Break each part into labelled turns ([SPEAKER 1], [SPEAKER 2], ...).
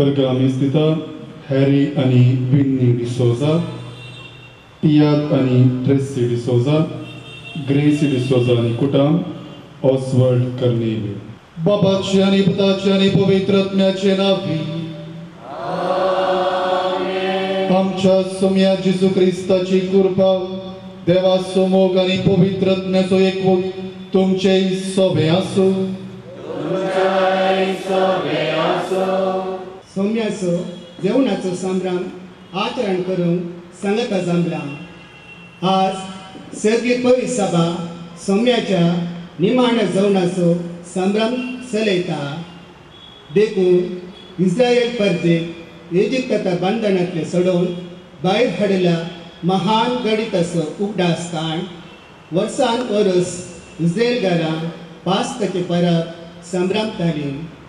[SPEAKER 1] Cargamistita, Harry आणि Winnie D'Souza, Piat आणि Tracy D'Souza, Gracie D'Souza आणि कुटुंब, Oswald Carnevale.
[SPEAKER 2] बाबाचे आणि पुताचे आणि पवित्र आत्म्याचे नावे. आमच्या सोम्या जेजू ख्रिस्ताची कृपा, देवाचो मोग आणि पवित्र आत्म्याचो एकवट तुमचे सोबे आसो.
[SPEAKER 3] सौम्याचो जेवणाचो संभ्रम आचरण करूंक सांगता जमला. आज सगळी पवित्र सभा सौम्याच्या निमाण जेवणाचो संभ्रम चलयता. देखून इस्रायल परदेक इजिप्ताच्या बंधनांतले सोडून भायर हाडला महान गणिताचो उगडास काण वर्सान वर्स इस्रायलकारां पास्काचे परब संभ्रमताली.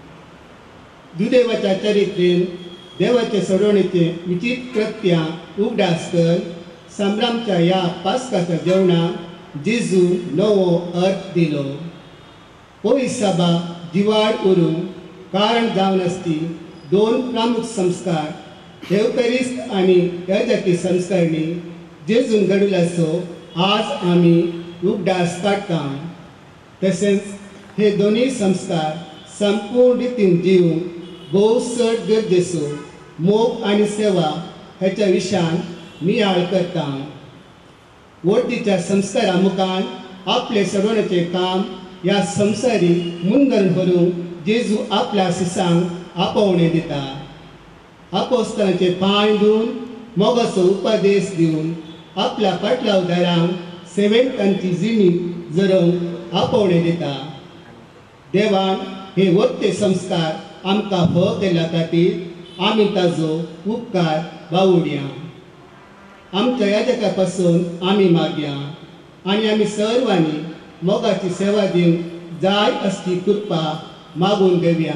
[SPEAKER 3] दुदेवाच्या चरित्रेन देवाचे सोडवणेचे विचित्र कृत्यां उगडास कर संभ्रमच्या ह्या पास्काच्या जेवणाक जेजू नवो अर्थ दिलो. पवित्र सभा जिवाड उरूंक कारण जावन आसली दोन प्रमुख संस्कार एवकरिस्त आणि याजकी संस्कारणी जेजून घडूलासो आज आमी उगडास काडटा. तशेंच हे दोन्ही संस्कार संपूर्ण रितीन जीवंक भोव चड गरजेचो मोग आनी सेवा हेच्या विशयान नियाळ करता. वर्तीच्या संस्कारा मुखार आपले सोडवण्याचे काम ह्या संवसारी मुंदर भरूंक जेजू आपल्या शिसांक आपोवणे दिता. आपोस्तलांचे पांय धुवन मोगाचो उपदेश दिवन आपल्या पाटलावदारांक सेवेंत तांची जिणी जरोवंक आपोवणे दिता. देवान हे वर्ते संस्कार आमकां हो केल्या खातीर आमी ताजो उपकार बावुडया. आमच्या याजका पासून आमी मागया आनी आमी सर्वांनी मोगाची सेवा दिवंक जाय असली कृपा मागून घेवया.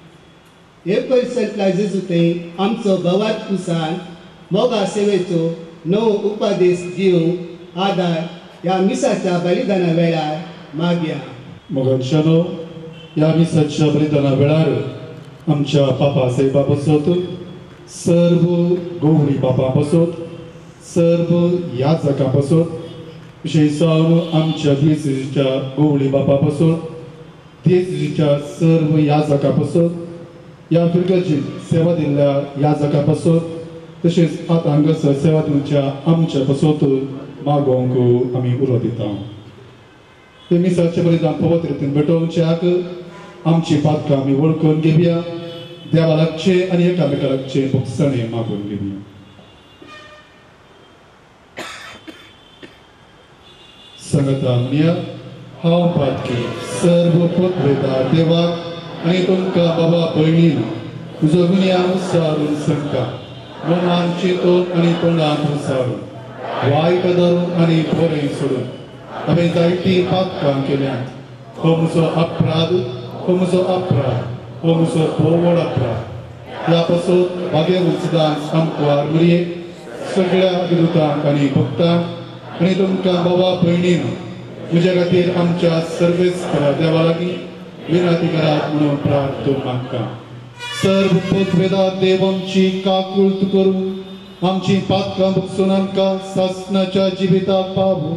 [SPEAKER 3] एकुणिसांतल्या जेजूते आमचो भवात कुसार मोगा सेवेचो नवो उपदेश दिवंक आदार ह्या मिसाच्या बलिदाना वेळार मागया.
[SPEAKER 1] मोगाच्यानो ह्या मिसाच्या बलिदाना वेळार आमच्या पापा साहेबा पासत सर्व गवळी पापा पासत सर्व याजकां पासत विशेषान आमच्या दिवसाच्या गवळी बापा पासत दिवसाच्या सर्व याजकां पासत ह्या फिरकाची सेवा दिल्ल्या याजकां पासत तशेंच आतां हांगासर सेवा दिवच्या आमच्या पासत मागोवंक आमी उलो दिता. हे मिसाचे बलिदान पवित्र रितीन भेटोवच्याक आमची पातकां आमी वळखून घेवया. देवा लागचे आनी एकामेका लागचे भुगसणे मागून घेवया. संगता म्हणया हांव पातकी सर्व पदवेदार देवाक आनी तुमकां बाबा भयणीन तुजो गुन्यांव सारून सांगता. मनान चिंतून आनी तोंडान सारून वायट धरून आनी बरें सोडून हांवें जायती पातकां केल्यांत. हो म्हजो अपराध, हो म्हजो अपराध, हो म्हजो बोवड अपराध. ह्या पासून भाग्यवंत सदांच आमकां आरमरये सगळ्या विरुद्धांक आनी भक्तांक आनी तुमकां बाबा भयणीन म्हज्या खातीर आमच्या सर्वेस्परा देवा लागीं विनंती करात म्हणून प्रार्थना मागता. सर्व पदवेदार देव आमची काकुळट करून आमची पातकां भुगसून आमकां सासणाच्या जिविताक पावूं.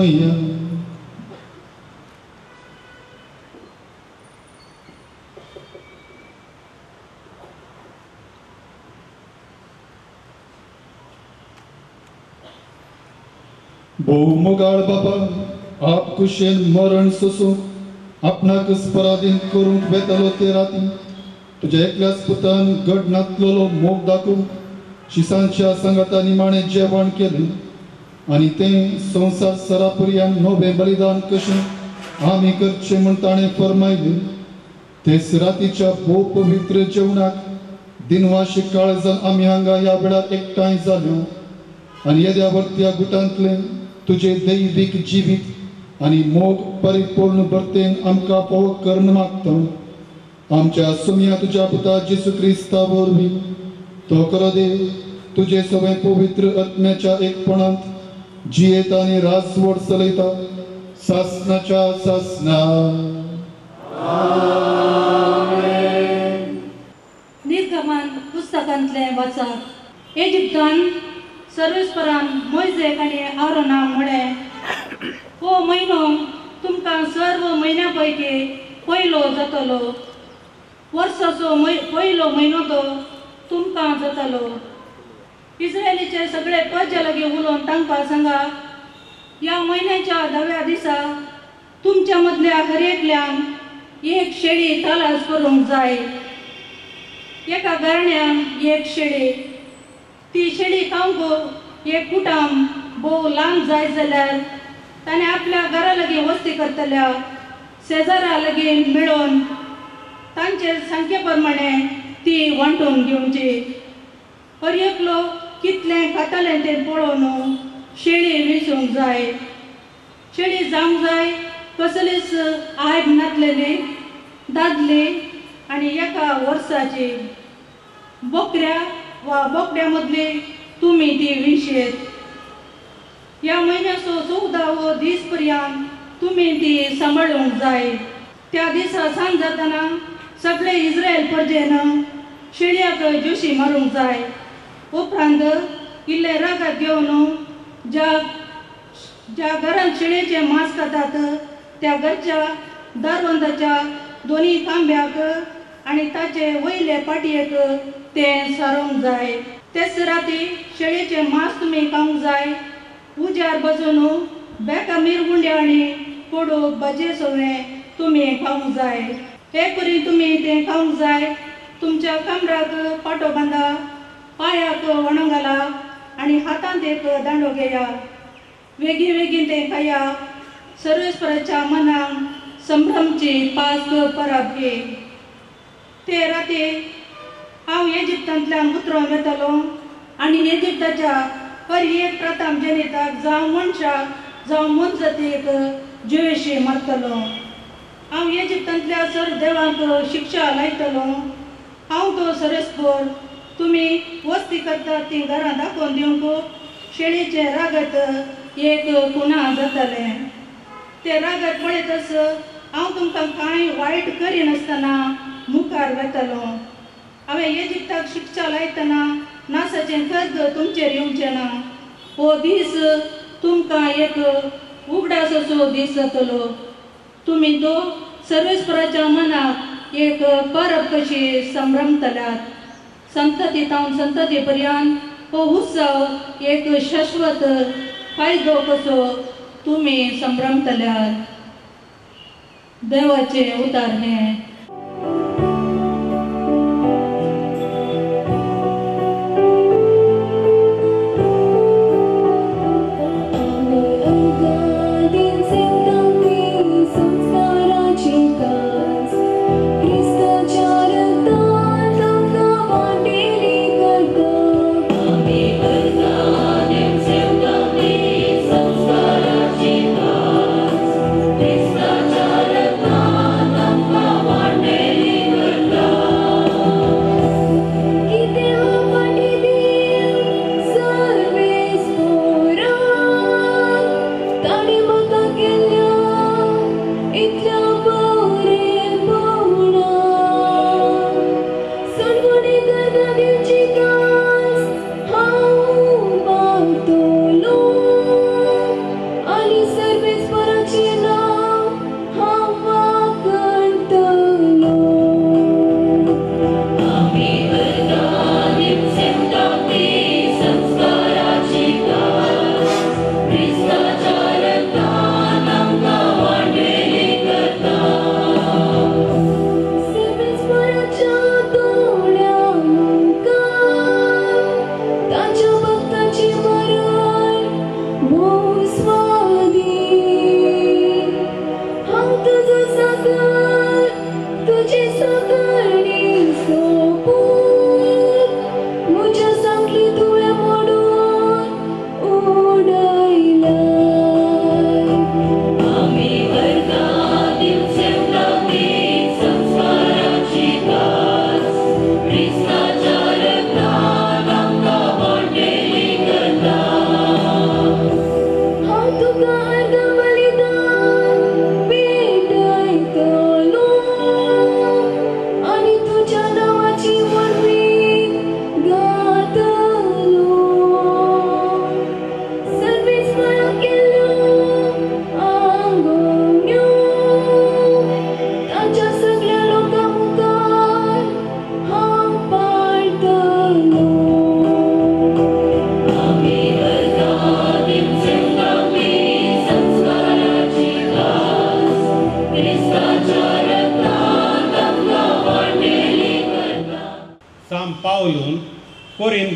[SPEAKER 2] करूया. भोव मोगाळ बाबा आप कुशेन मरण सोसूंक आपणाकच पराधीन करूंक बेतालो ते राती तुझ्या एकल्याच पुतान गड नातलोलो मोग दाखोवंक शिसांच्या संगता निमाणे जेवण केले आणि ते संसार सरापर्यंत नवे बलिदान कशें आमी करचे म्हण ताणें फरमायले. तेच रातीच्या भोव पवित्र जेवणाक दिनवाशीक काळजान आमी हांगा ह्या वेळार एकठांय जाल्यो आनी येद्यावरत्या गुटांतले तुझे दैवीक जिवीत आनी मोग परिपूर्ण भरतेन आमकां फोव कर्ण मागता. आमच्या सुम्या तुझ्या पुता जेसू क्रिस्ता वरवीं तो खरो देव तुझे सगळे पवित्र आत्म्याच्या एकपणांत जियेत आनी राजवट चलयता सासनाच्या सासना.
[SPEAKER 4] निर्गमन पुस्तकांतले वाचप. इजिप्तान सर्वेस्परान मोइजेक आनी आरोनाक म्हळें, हो म्हयनो तुमकां सर्व म्हयन्या पैकी पयलो जातलो. वर्साचो पयलो म्हयनो तो तुमकां जातलो. इस्रायलीचे सगळे पज्या लागीं उलोवन तांकां सांगा, ह्या म्हयन्याच्या 10व्या दिसा तुमच्या मदल्या हर एकल्याक एक शेळी तालास करूंक जाय. एका घराण्याक एक शेळी. ती शेळी खावंक एक कुटाम भोव लांब जाय जाल्यार ताणें आपल्या घरा लागीं वस्ती करतल्या शेजारा लागीं मेळोवन तांचे संख्ये प्रमाणे ती वांटून घेवची. हर एकलो कितलें खातालें तें पळोवन शेळी विंचूंक जाय. शेळी जावंक जाय कसलीच आयब नातलेली, दादली आनी एका वर्साची. बोकड्या वा बोकड्या मदली तुमी ती विंशेत. ह्या म्हयन्याचो 14वो दीस पर्यंत तुमी ती सांबाळूंक जाय. त्या दिसा सांज जातना सगळे इस्रायल प्रजेन शेळयाक जोशी मारूंक जाय. उपरांत इल्ले रागात घेवन ज्या घरांत शेळयेचें मांस खातात त्या घरच्या दारवंदाच्या दोनी खांब्याक आनी ताचे वयले पाटयेक तें सारोंक जाय. तेच राती शेळयेचें मांस तुमी खावंक जाय. उजार बजून बेका मिरगुंड्या आनी कोडू भाजये सगळें तुमी खावंक जाय. हे करी तुमी तें खावंक जाय. तुमच्या कमराक पाटो बांदा, पांयाक वणो घाला आनी हातांत एक दांडो घेया. वेगीन तें खाया. सर्वेस्पराच्या मनाक संभ्रमची पास परब घे. ते राती हांव इजिप्तांतल्यान उतरोन येतलो आनी इजिप्ताच्या हर एक प्रथम जनिताक जावं मनशाक जावं मनजतीक जेशी मारतलो. हांव इजिप्तांतल्या सर देवाक शिक्षा लायतलो. हांव तो सर्वेस्पर तुमी वस्ती करतात ती घरां दाखोवन दिवंक शेळयेचे रागत एक कुणा जाताले. ते रागत पळयतस हांव तुमकां कांय वायट करिनासतना मुखार वेतलो. हांवें इजिप्ताक शिक्षा लायतना नासाचें कर्ज तुमचेर येवचें ना. हो दीस तुमकां एक उगडासाचो दीस जातलो. तुमी तो सर्वेस्पराच्या मनाक एक परब कशी संभ्रमतल्यात. संततींतावन संतती पर्यंत हो उत्सव एक शाश्वत फायदो कसो तुमी संभ्रमतल्यात. देवाचे उतार हे.
[SPEAKER 5] Wow.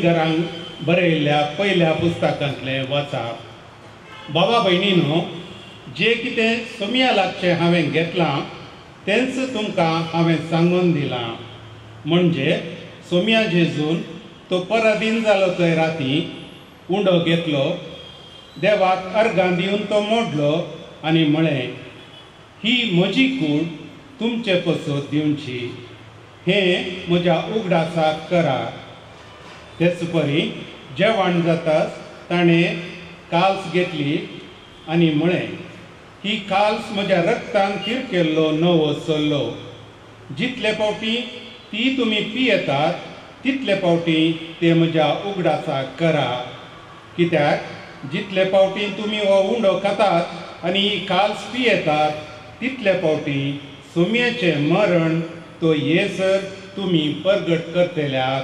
[SPEAKER 5] इगर्जांक बरयल्ल्या पयल्या पुस्तकांतले वाचप। बाबा भयणीनो, जे कितें सोमिया लागचें हांवें घेतलां तेंच तुमकां हांवें सांगून दिलां। म्हणजे सोमिया जेजून तो पराधीन जालो थंय राती उंडो घेतलो, देवाक अर्गां दिवन तो मोडलो आनी म्हळें, ही म्हजी कूड तुमचे पसत दिवची, हें म्हज्या उगडासाक करा। तेच परी जेवण जाताच ताणें काल्स घेतली आनी म्हळें, ही काल्स म्हज्या रक्तान किरकेल्लो नवो सल्लो। जितले फावटी ती तुमी पियेतात तितले फावटी ते म्हज्या उगडासाक करा। कित्याक जितले फावटी तुमी हो उंडो खातात आनी ही काल्स पियेतात तितले फावटी सोमयेचें मरण तो येसर तुमी परगट करतल्यात।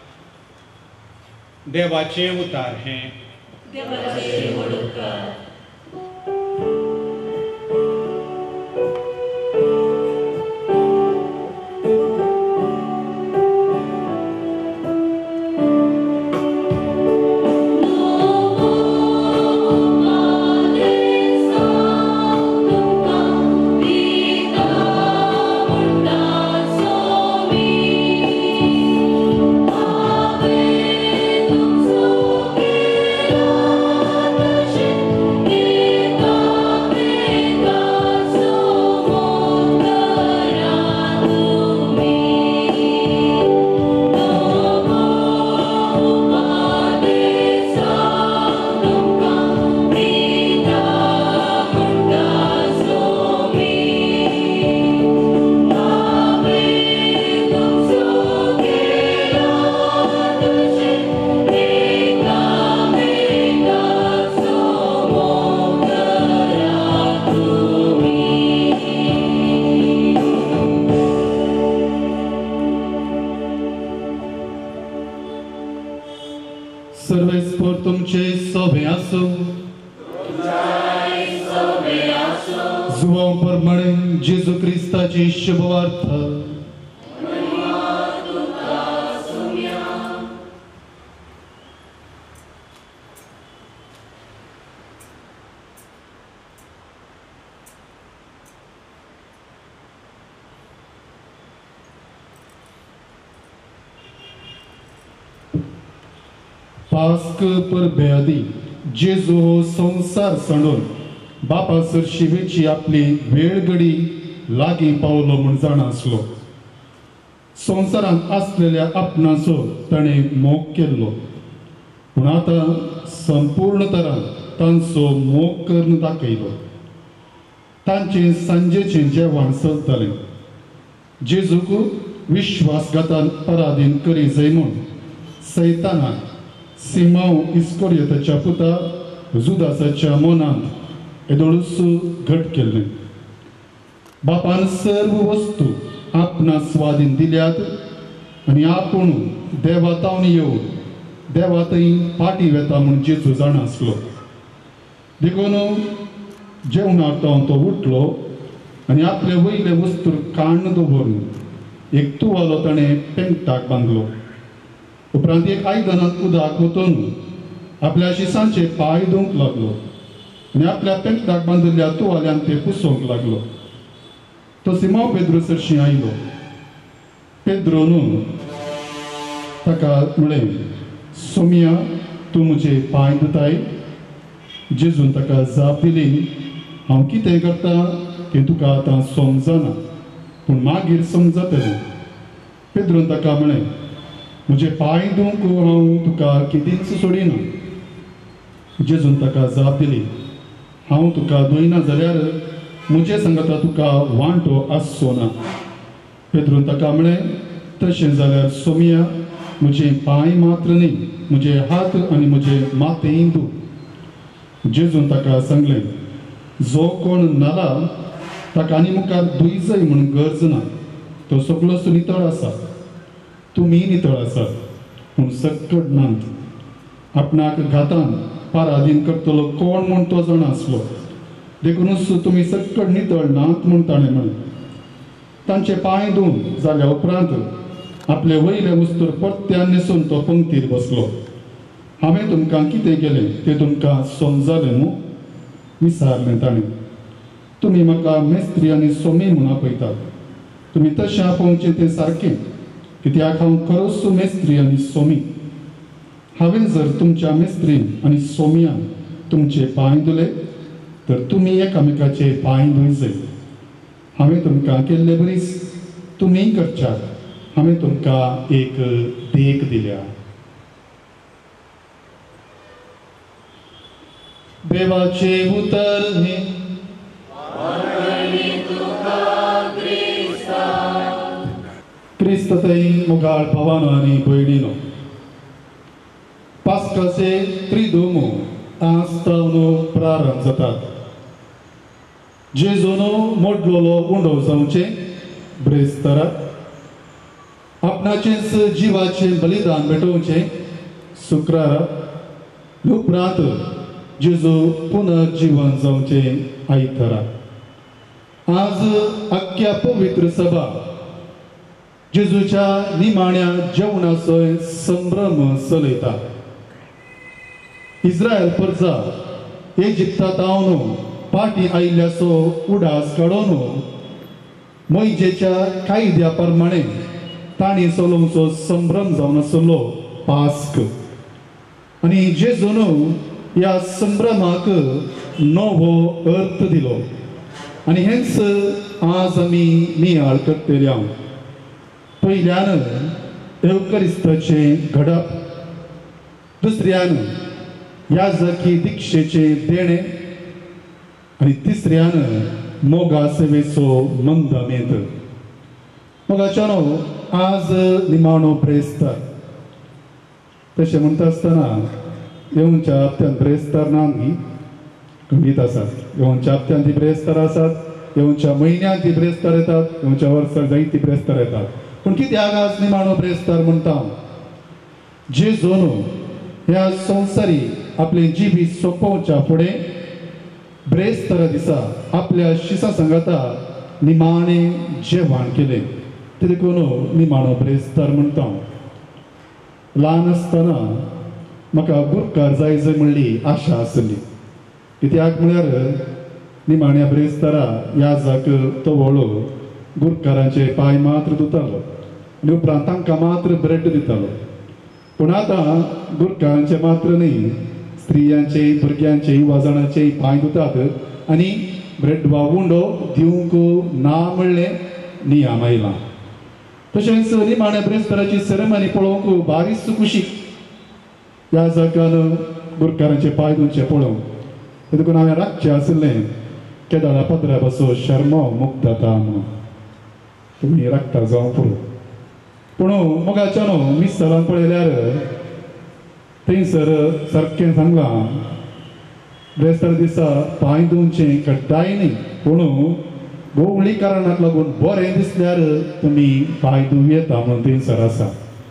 [SPEAKER 5] देवाचें उतार हें।
[SPEAKER 2] सर्वेस्पर तुमचे सोबे आसूं। जुवां प्रमाणे जेजू क्रिस्ताची शुभवार्ता। पास्क परबेआदी जेजू हो संवसार सांडून बापा सरशिवेची आपली वेळ घडी लागीं पावलो म्हूण जाण आसलो। संवसारांत आसलेल्या आपणाचो ताणें मोग केल्लो, पूण आतां संपूर्ण तरान तांचो मोग करून दाखयलो। तांचें सांजेचें जेवण चलतालें। जेजूक विश्वासघातान पराधीन करी जाय म्हूण सैतानान सिमांव इस्करियोताच्या पुता जुदासाच्या मनांत येदोळूच घट केल्लें। बापान सर्व वस्तू आपणा स्वाधीन दिल्यात आनी आपूण देवातावन येवन देवा थंय फाटी वेता म्हूण जेजू जाण आसलो। देखून जेवणाक तो उठलो आनी आपले वयले वस्तू काण्ण दवरून एक तुवालो ताणें पेंगटाक बांदलो। उपरांत एक आयदनांत उदक ओतून आपल्या शिसांचे पांय धुवंक लागलो आनी आपल्या पेंगटाक बांदिल्ल्या तुवाल्यान ते पुसोवंक लागलो। तो सिमांव पेद्रो सरशी आयलो। पेद्रोन ताका म्हळें, सोमिया, तूं म्हजे पांय धुताय? जेजून ताका जाप दिली, हांव कितें करतां तें तुका आतां समजना, पूण मागीर समजतलें। पेद्रोन ताका म्हळें, म्हजे पांय धुवंक हांव तुका केदींच सोडिना। जेजून ताका जाप दिली, हांव तुका धुयना जाल्यार म्हजे सांगता तुका वांटो आसचो ना। पेद्रोन ताका म्हळें, तशें जाल्यार सोमिया, म्हजे पांय मात्र न्ही, म्हजे हात आनी म्हजे माथेय धुव। जेजून ताका सांगलें, जो कोण नाला ताका आनी मुखार धुय जाय म्हूण गरज ना, तो सगळोच नितळ आसा। तुमी नितळ आसात, पूण सक्कड नात। आपणाक घातान पराधीन करतलो कोण म्हूण तो जाण आसलो, देखूनच तुमी सक्कड नितळ नात म्हूण ताणें म्हळें। तांचे पांय धुवन जाल्या उपरांत आपले वयले वस्तूर परत्यान न्हेसून तो पंक्तीर बसलो. हांवें तुमकां कितें केलें तें तुमकां समजलें न्हू? विचारलें ताणें. तुमी म्हाका मेस्त्री आनी सोमी म्हूण आपयतात. तुमी तशें आपोवचें तें सारकें, कित्याक हांव खरोच मेस्त्री आनी सोमी. हांवें जर तुमच्या मेस्त्रीन आनी सोमयान तुमचे पांय धुले तर तुमी एकामेकाचे पांय धुयचे. हांवें तुमकां केल्ले बरीच तुमी करच्यात. हांवें तुमकां एक देख दिल्या. देवाचे उतर हे क्रिस्ततय मुगाळ भावानो आनी भयणीनो, पास्काचे त्रिदूम आस्तावनो प्रारंभ जातात. जेजून मोडलोलो उंडो जावचे ब्रेस्ताराक, आपणाचेच जिवाचे बलिदान भेटोवचे शुक्राराक, उपरांत जेजू पुनर्जीवन जावचे आयताराक. आज आख्या पवित्र सभा जेजूच्या निमाण्या जेवणाचो संभ्रम चलयता. इस्रायल परजा इजिप्तांत आवन पाटी आयिल्ल्याचो उडास काडून मोइजेच्या कायद्या प्रमाणे तांणी चलोवचो संभ्रम जावन आसलो पास्क. आनी जेजून ह्या संभ्रमाक नवो अर्थ दिलो. आनी हेंच आज आमी नियाळ करतले. हांव पयल्यान एवकरिस्ताचें घडप, दुसऱ्यान याजकी दिक्षेचे देणे आनी तिसऱ्यान मोगा सेवेचो मंदमेत. मोगाच्यानो आज निमाणो ब्रेस्तार. तशें म्हणटा आसतना येवच्या हप्त्यान ब्रेस्तार ना न्ही, खंडीत आसात. येवच्या हप्त्यान ती ब्रेस्तार आसात, येवच्या म्हयन्यान ती ब्रेस्तार येतात, येवच्या वर्साक जायती ब्रेस्तार येतात. पूण कित्याक आज निमाणो ब्रेस्तार म्हणटा? जेजून ह्या संवसारी आपले जिवी सोंपोवच्या फुडें ब्रेस्तारा दिसा आपल्या शिसा संगाता निमाणें जेवण केलें. ते देखून निमाणो ब्रेस्तार म्हणटा. ल्हान आसतना म्हाका गुरकार जाय म्हणली आशा आसली. कित्याक म्हळ्यार निमाण्या ब्रेस्तारा याजाक तवळो गुरकारांचे पांय मात्र धुतालो आनी उपरांत तांकां मात्र ब्रेड दितालो. पूण आतां गुरकारांचे मात्र न्ही, स्त्रियांचे, भुरग्यांचे, युवा जाणांचे पांय धुतात आनी ब्रेड वा उंडो दिवंक ना म्हणलें नियम आयला. तशेंच निमाण्या ब्रेस्ताराची सेरेमनी पळोवंक बारीच कुशीक ह्या जागान गुरकारांचे पांय धुवचे पळोवंक. देखून हांवें राखचें आसलें केदाळा पदरा बसो शर्मो मुक्ताता म्हणून. तुमी राखता जावं पुरो. पूण मोगाच्यानो मिस्सलान पळयल्यार थंयसर सारकें सांगलां ब्रेस्तार दिसा पांय धुवचें कड्डाय न्ही, पूण भोवळी कारणाक लागून बरें दिसल्यार तुमी पांय धुवं येता म्हणून थंयसर आसा.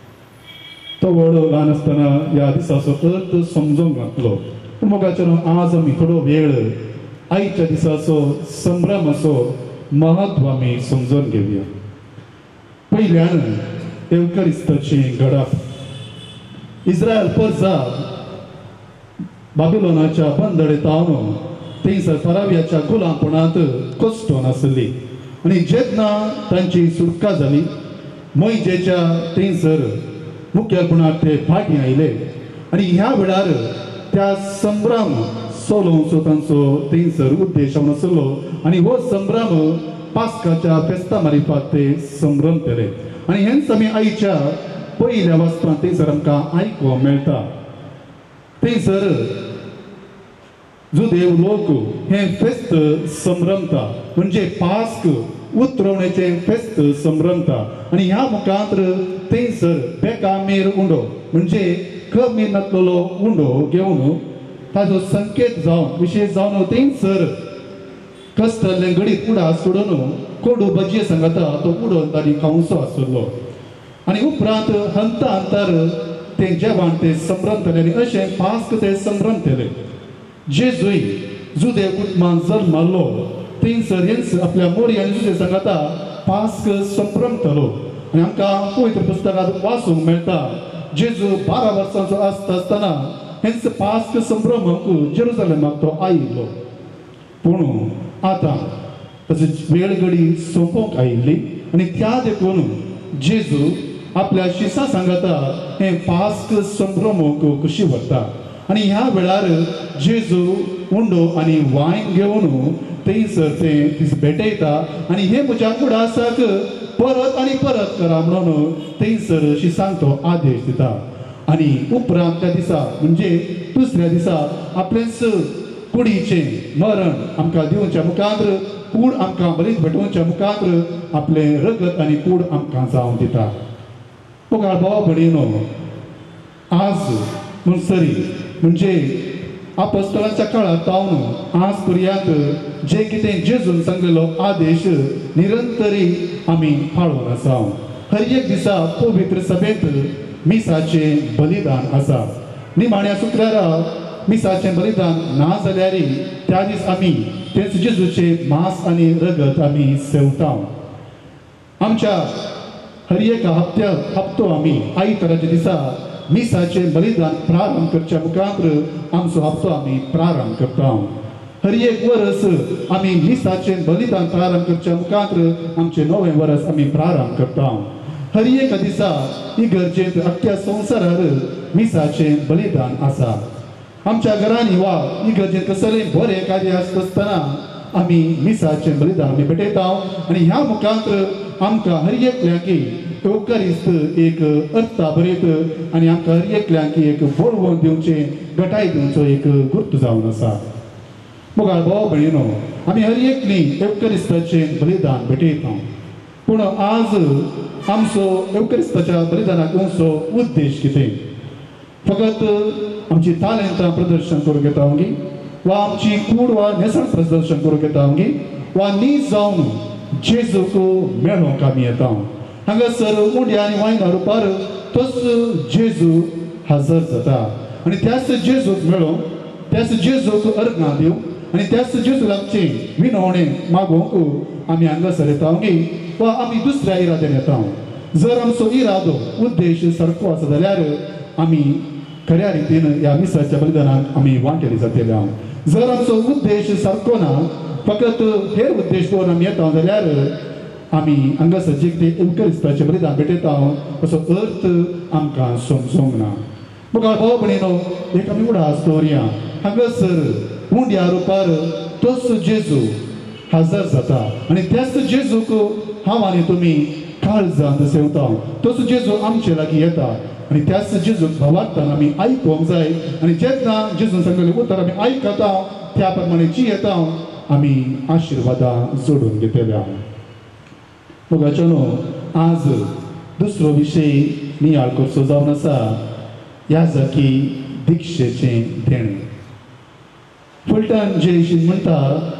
[SPEAKER 2] तो व्हड ल्हान आसतना ह्या दिसाचो अर्थ समजूंक घातलो. पूण मोगाच्यानो आज आमी थोडो वेळ आयच्या दिसाचो संभ्रमाचो महत्व आमी समजून घेवया. पयल्यान एवकरिस्ताचें घडप. इस्रायल परजा बाबिलोनाच्या बंदडेंतावन थंयसर फराव्याच्या गुलामपणांत कश्टोन आसली. आनी जेन्ना तांची सुटका जाली, मोइजेच्या थंयसर मुखेलपणान ते फाटीं आयले. आनी ह्या वेळार त्या संभ्रम चलोवचो तांचो थंयसर उद्देश आसलो. आनी हो संभ्रम पास्काच्या फेस्ता मारिफात ते संभ्रम केले. आनी हेंच आमी आयच्या पयल्या वाचपांत थंयसर आमकां आयकूंक मेळटा. थंयसर जुदेव लोक हे फेस्त संभ्रमता, म्हणजे पास्क उतरवणेचें फेस्त संभ्रमता. आनी ह्या मुखांत्र थंयसर बेकामेर उंडो म्हणजे कमी नातलेलो उंडो घेवन ताजो संकेत जावन विशेश जावन थंयसर कस्तल्ले घडीत उडास सोडून कोडू भजये सांगता तो उडोवन ताणी खावचो आसलो. आनी उपरांत हंता अंतर तें जेवण ते संभ्रमतले. आनी अशें पास्क ते संभ्रमतले. जेजूय जुदेव कुटुंबांत जल्मलो थंयसर हेंच आपल्या मोरी आनी जुदेव सांगता पास्क संभ्रमतलो. आनी आमकां पवित्र पुस्तकांत वाचूंक मेळटा जेजू 12 वर्सांचो आसतना हेंच पास्क संभ्रमाक जेरुसलेमाक तो आयिल्लो पूण आतां ताची वेळ घडी सोंपोवंक आयिल्ली आनी त्या देखून जेजू आपल्या शिसा सांगता हें पास्क संभ्रमूक कशी व्हरता आनी ह्या वेळार जेजू उंडो आनी वायन घेवन थंयसर तें भेटयता आनी हे म्हज्या कुडासाक परत आनी परत करा म्हणून थंयसर शिसांक तो आदेश दिता आनी उपरांत त्या दिसा म्हणजे दुसऱ्या दिसा आपलेंच कुडीचें मरण आमकां दिवच्या मुखार कूड आमकां बरीच भेटोवच्या मुखार आपलें रगत आनी कूड आमकां जावं दिता मोगाळ भाव भयणीनो आज म्हणसरी म्हणजे आपोस्तलांच्या काळात पावन आज पर्यंत जे कितें जेजून सांगलेलो आदेश निरंतरी आमी पाळून आसा हर एक दिसा पवित्र सभेंत मिसाचें बलिदान आसा निमाण्या शुक्रारा मिसाचें बलिदान ना जाल्यार त्या दीस आमी तेच जेजूचें मांस आनी रगत आमी सेवता आमच्या हर एक हप्तो आमी आयताराच्या दिसा मिसाचें बलिदान प्रारंभ करच्या मुखार आमचो हप्तो आमी प्रारंभ करता हर एक वर्स आमी मिसाचें बलिदान प्रारंभ करच्या मुखार आमचें नवें वर्स आमी प्रारंभ करता हर एक दिसा इगर्जेंत अख्ख्या संवसारार मिसाचें बलिदान आसा आमच्या घरांनी वा इगर्जेंत कसलेंय बरें कार्य आसतना आमी मिसाचें बलिदान आमी भेटयता आनी ह्या मुखार आमकां हर एकल्याकी eucharist एक अर्था भरीत आनी आमकां हर एकल्याक एक बोडवोन दिवचें घटाय दिवचो एक गुर्त जावन आसा मोगाळ भाव भयणीनो आमी हर एकली eucharistaचें बलिदान भेटयता पूण आज आमचो eucharistaच्या बलिदानाक येवचो उद्देश कितें फकत आमची तालंतां प्रदर्शन करूंक येता गी वा आमची कूड वा नेसण प्रदर्शन करूंक येता गी वा नीज जावन जेजूक मेळोवंक आमी येता हांगासर उंड्या आनी वायना रुपार तोच जेजू हजर जाता आनी त्याच जेजूक मेळोवन त्याच जेजूक अर्गां दिवंक आनी त्याच जेजू लागचें विनवणें मागोवंक आमी हांगासर येता गी वा आमी दुसऱ्या इराद्यान येता जर आमचो इरादो उद्देश सारको आसा जाल्यार आमी खऱ्या रितीन ह्या मिसाच्या बलिदानाक आमी वांटेली जातले जर आमचो उद्देश सारको ना फकत हेर उद्देश दवरून आमी येता जाल्यार आमी हांगासर जे कितें eucharistaचें बलिदान भेटयता असो अर्थ आमकां समजूंक ना मोगाळ भाव भयणीनो एक आमी उडास दवरया हांगासर उंड्या रुपार तोच जेजू हजर जाता आनी त्याच जेजूक हांव आनी तुमी काळजांत सेवता तोच जेजू आमचे लागीं येता आनी त्याच जेजूक भावार्थान आमी आयकोवंक जाय आनी जेन्ना जेजून सांगलेलें उतर आमी आयकता त्या प्रमाणे जियेता आमी आशिर्वादां जोडून घेतल्या मोगाचेनो आज दुसरो विशय नियाळ करचो जावन आसा याजकी दिक्षेचें देणें फुलटण जेशीन म्हणटा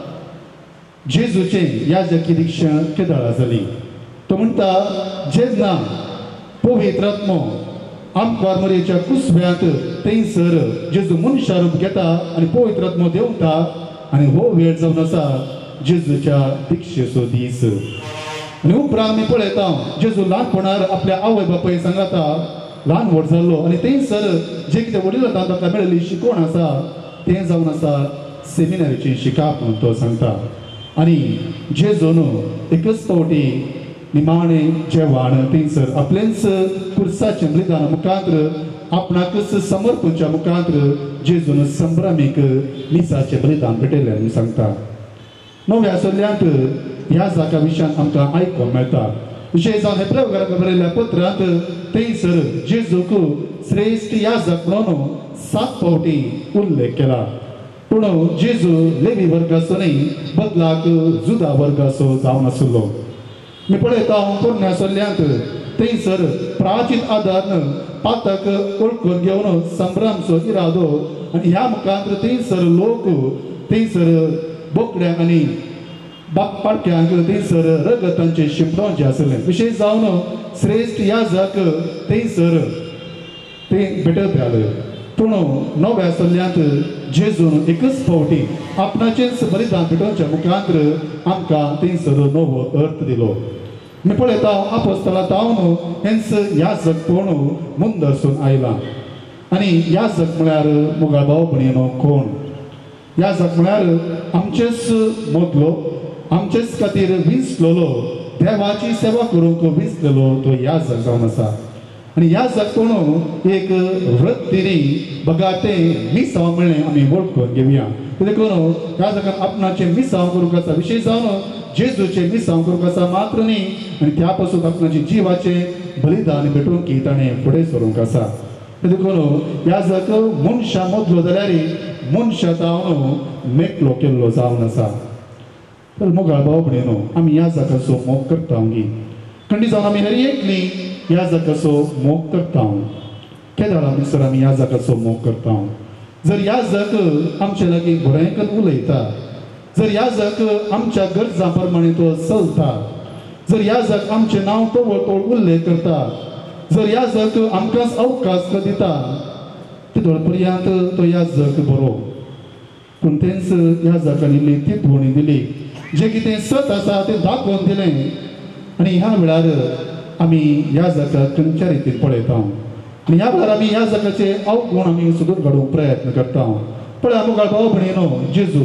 [SPEAKER 2] जेजूचें याजकी दिक्षा केदाळा जाली तो म्हणटा जेन्ना पवित्र आत्मो आमकां मरेच्या कुसब्यांत थंयसर जेजू मनशा रूप घेता आनी पवित्र आत्मो देंवता आनी हो वेळ जावन आसा जेजूच्या दिक्षेचो दीस आनी उपरांत आमी पळयता जेजू ल्हानपणार आपल्या आवय बापाय सांगाता ल्हान व्हड जाल्लो आनी थंयसर जे कितें वडिलां ताका मेळिल्ली शिकवण आसा तें जावन आसा सेमिनारीचें शिकाप म्हणून तो सांगता आनी जेजून एकच फावटी निमाणें जेवण थंयसर आपलेंच कुर्साचें बलिदाना मुखार आपणाकच समर्पणच्या मुखार जेजून संभ्रमीक मिसाचें बलिदान भेटयलें म्हणून सांगता नव्या सोल्यांत ह्या जागा विशयान आमकां आयकोवंक मेळटा विशय जावन हेब्रेयकाराक बरयल्ल्या पत्रांत थंयसर जेजूक श्रेश्ठ याजक म्हणून 7 फावटी उल्लेख केला पूण जेजू लेवी वर्गाचो न्ही बदलाक जुदा वर्गाचो जावन आशिल्लो मी पळयता पोरण्या सोल्यांत थंयसर प्राचीन आदारान पातक ओळखून घेवन संभ्रमचो इरादो आनी ह्या मुखार थंयसर लोक थंयसर बोकड्यांक आनी पाडक्यांक थंयसर रगतांचे शिंपडों जे आसले विशय जावन श्रेश्ठ याजक थंयसर तें भेटत रावले पूण नव्या सोल्यांत जेजून एकच फावटी आपणाचेंच बलिदान भेटोवच्या मुखार आमकां थंयसर नवो अर्थ दिलो मी पळयता आपोस्तला तावन हेंच याजक पोणू मुंदरसून आयला आनी याजक म्हळ्यार मुगाळ भाव भणयेनो कोण याजक म्हळ्यार आमचेच मदलो आमचेच खातीर विंचलोलो देवाची सेवा करूंक विंचलेलो तो याजक जावन आसा आनी याजक कोण एक वृत्तीनी बगाटे मिसांव म्हणलें आमी वळखून घेवया कितें करून याजकान आपणाचे मिसांव करूंक आसा विशेश जावन जेजूचे मिसांव करूंक आसा मात्र न्ही आनी त्या पासून आपणाचे जिवाचे बलिदान भेटूंक ताणें फुडें सरूंक आसा कितें करून याजक मनशा मदलो जाल्यार मनशा जावन मेकळो केल्लो जावन आसा तर मोगाळ भाव भणयेनो आमी याजकाचो मोग करता गी खंडी जावन आमी हर एकली याजकाचो मोग करता केदार दिसर आमी याजकाचो मोग करता जर याजक आमचे लागीं बरें उलयता जर याजक आमच्या गरजां प्रमाणे तो चलता जर याजक आमचे नांव तोवळ उल्लेख करता जर याजक आमकांच अवकाश दिता तितून पर्यंत तो याजक बरो पूण तेंच याजकान इल्ली तितवणी दिली जे कितें सत आसा तें दाखोवन दिलें आनी ह्या वेळार आमी याजकाक खंयच्या रितीन पळयता आनी ह्या वेळार आमी याजकाचे अवगुण आमी सुदूर काडूंक प्रयत्न करता पळय मुगाळ भाव भणयेनो जेजू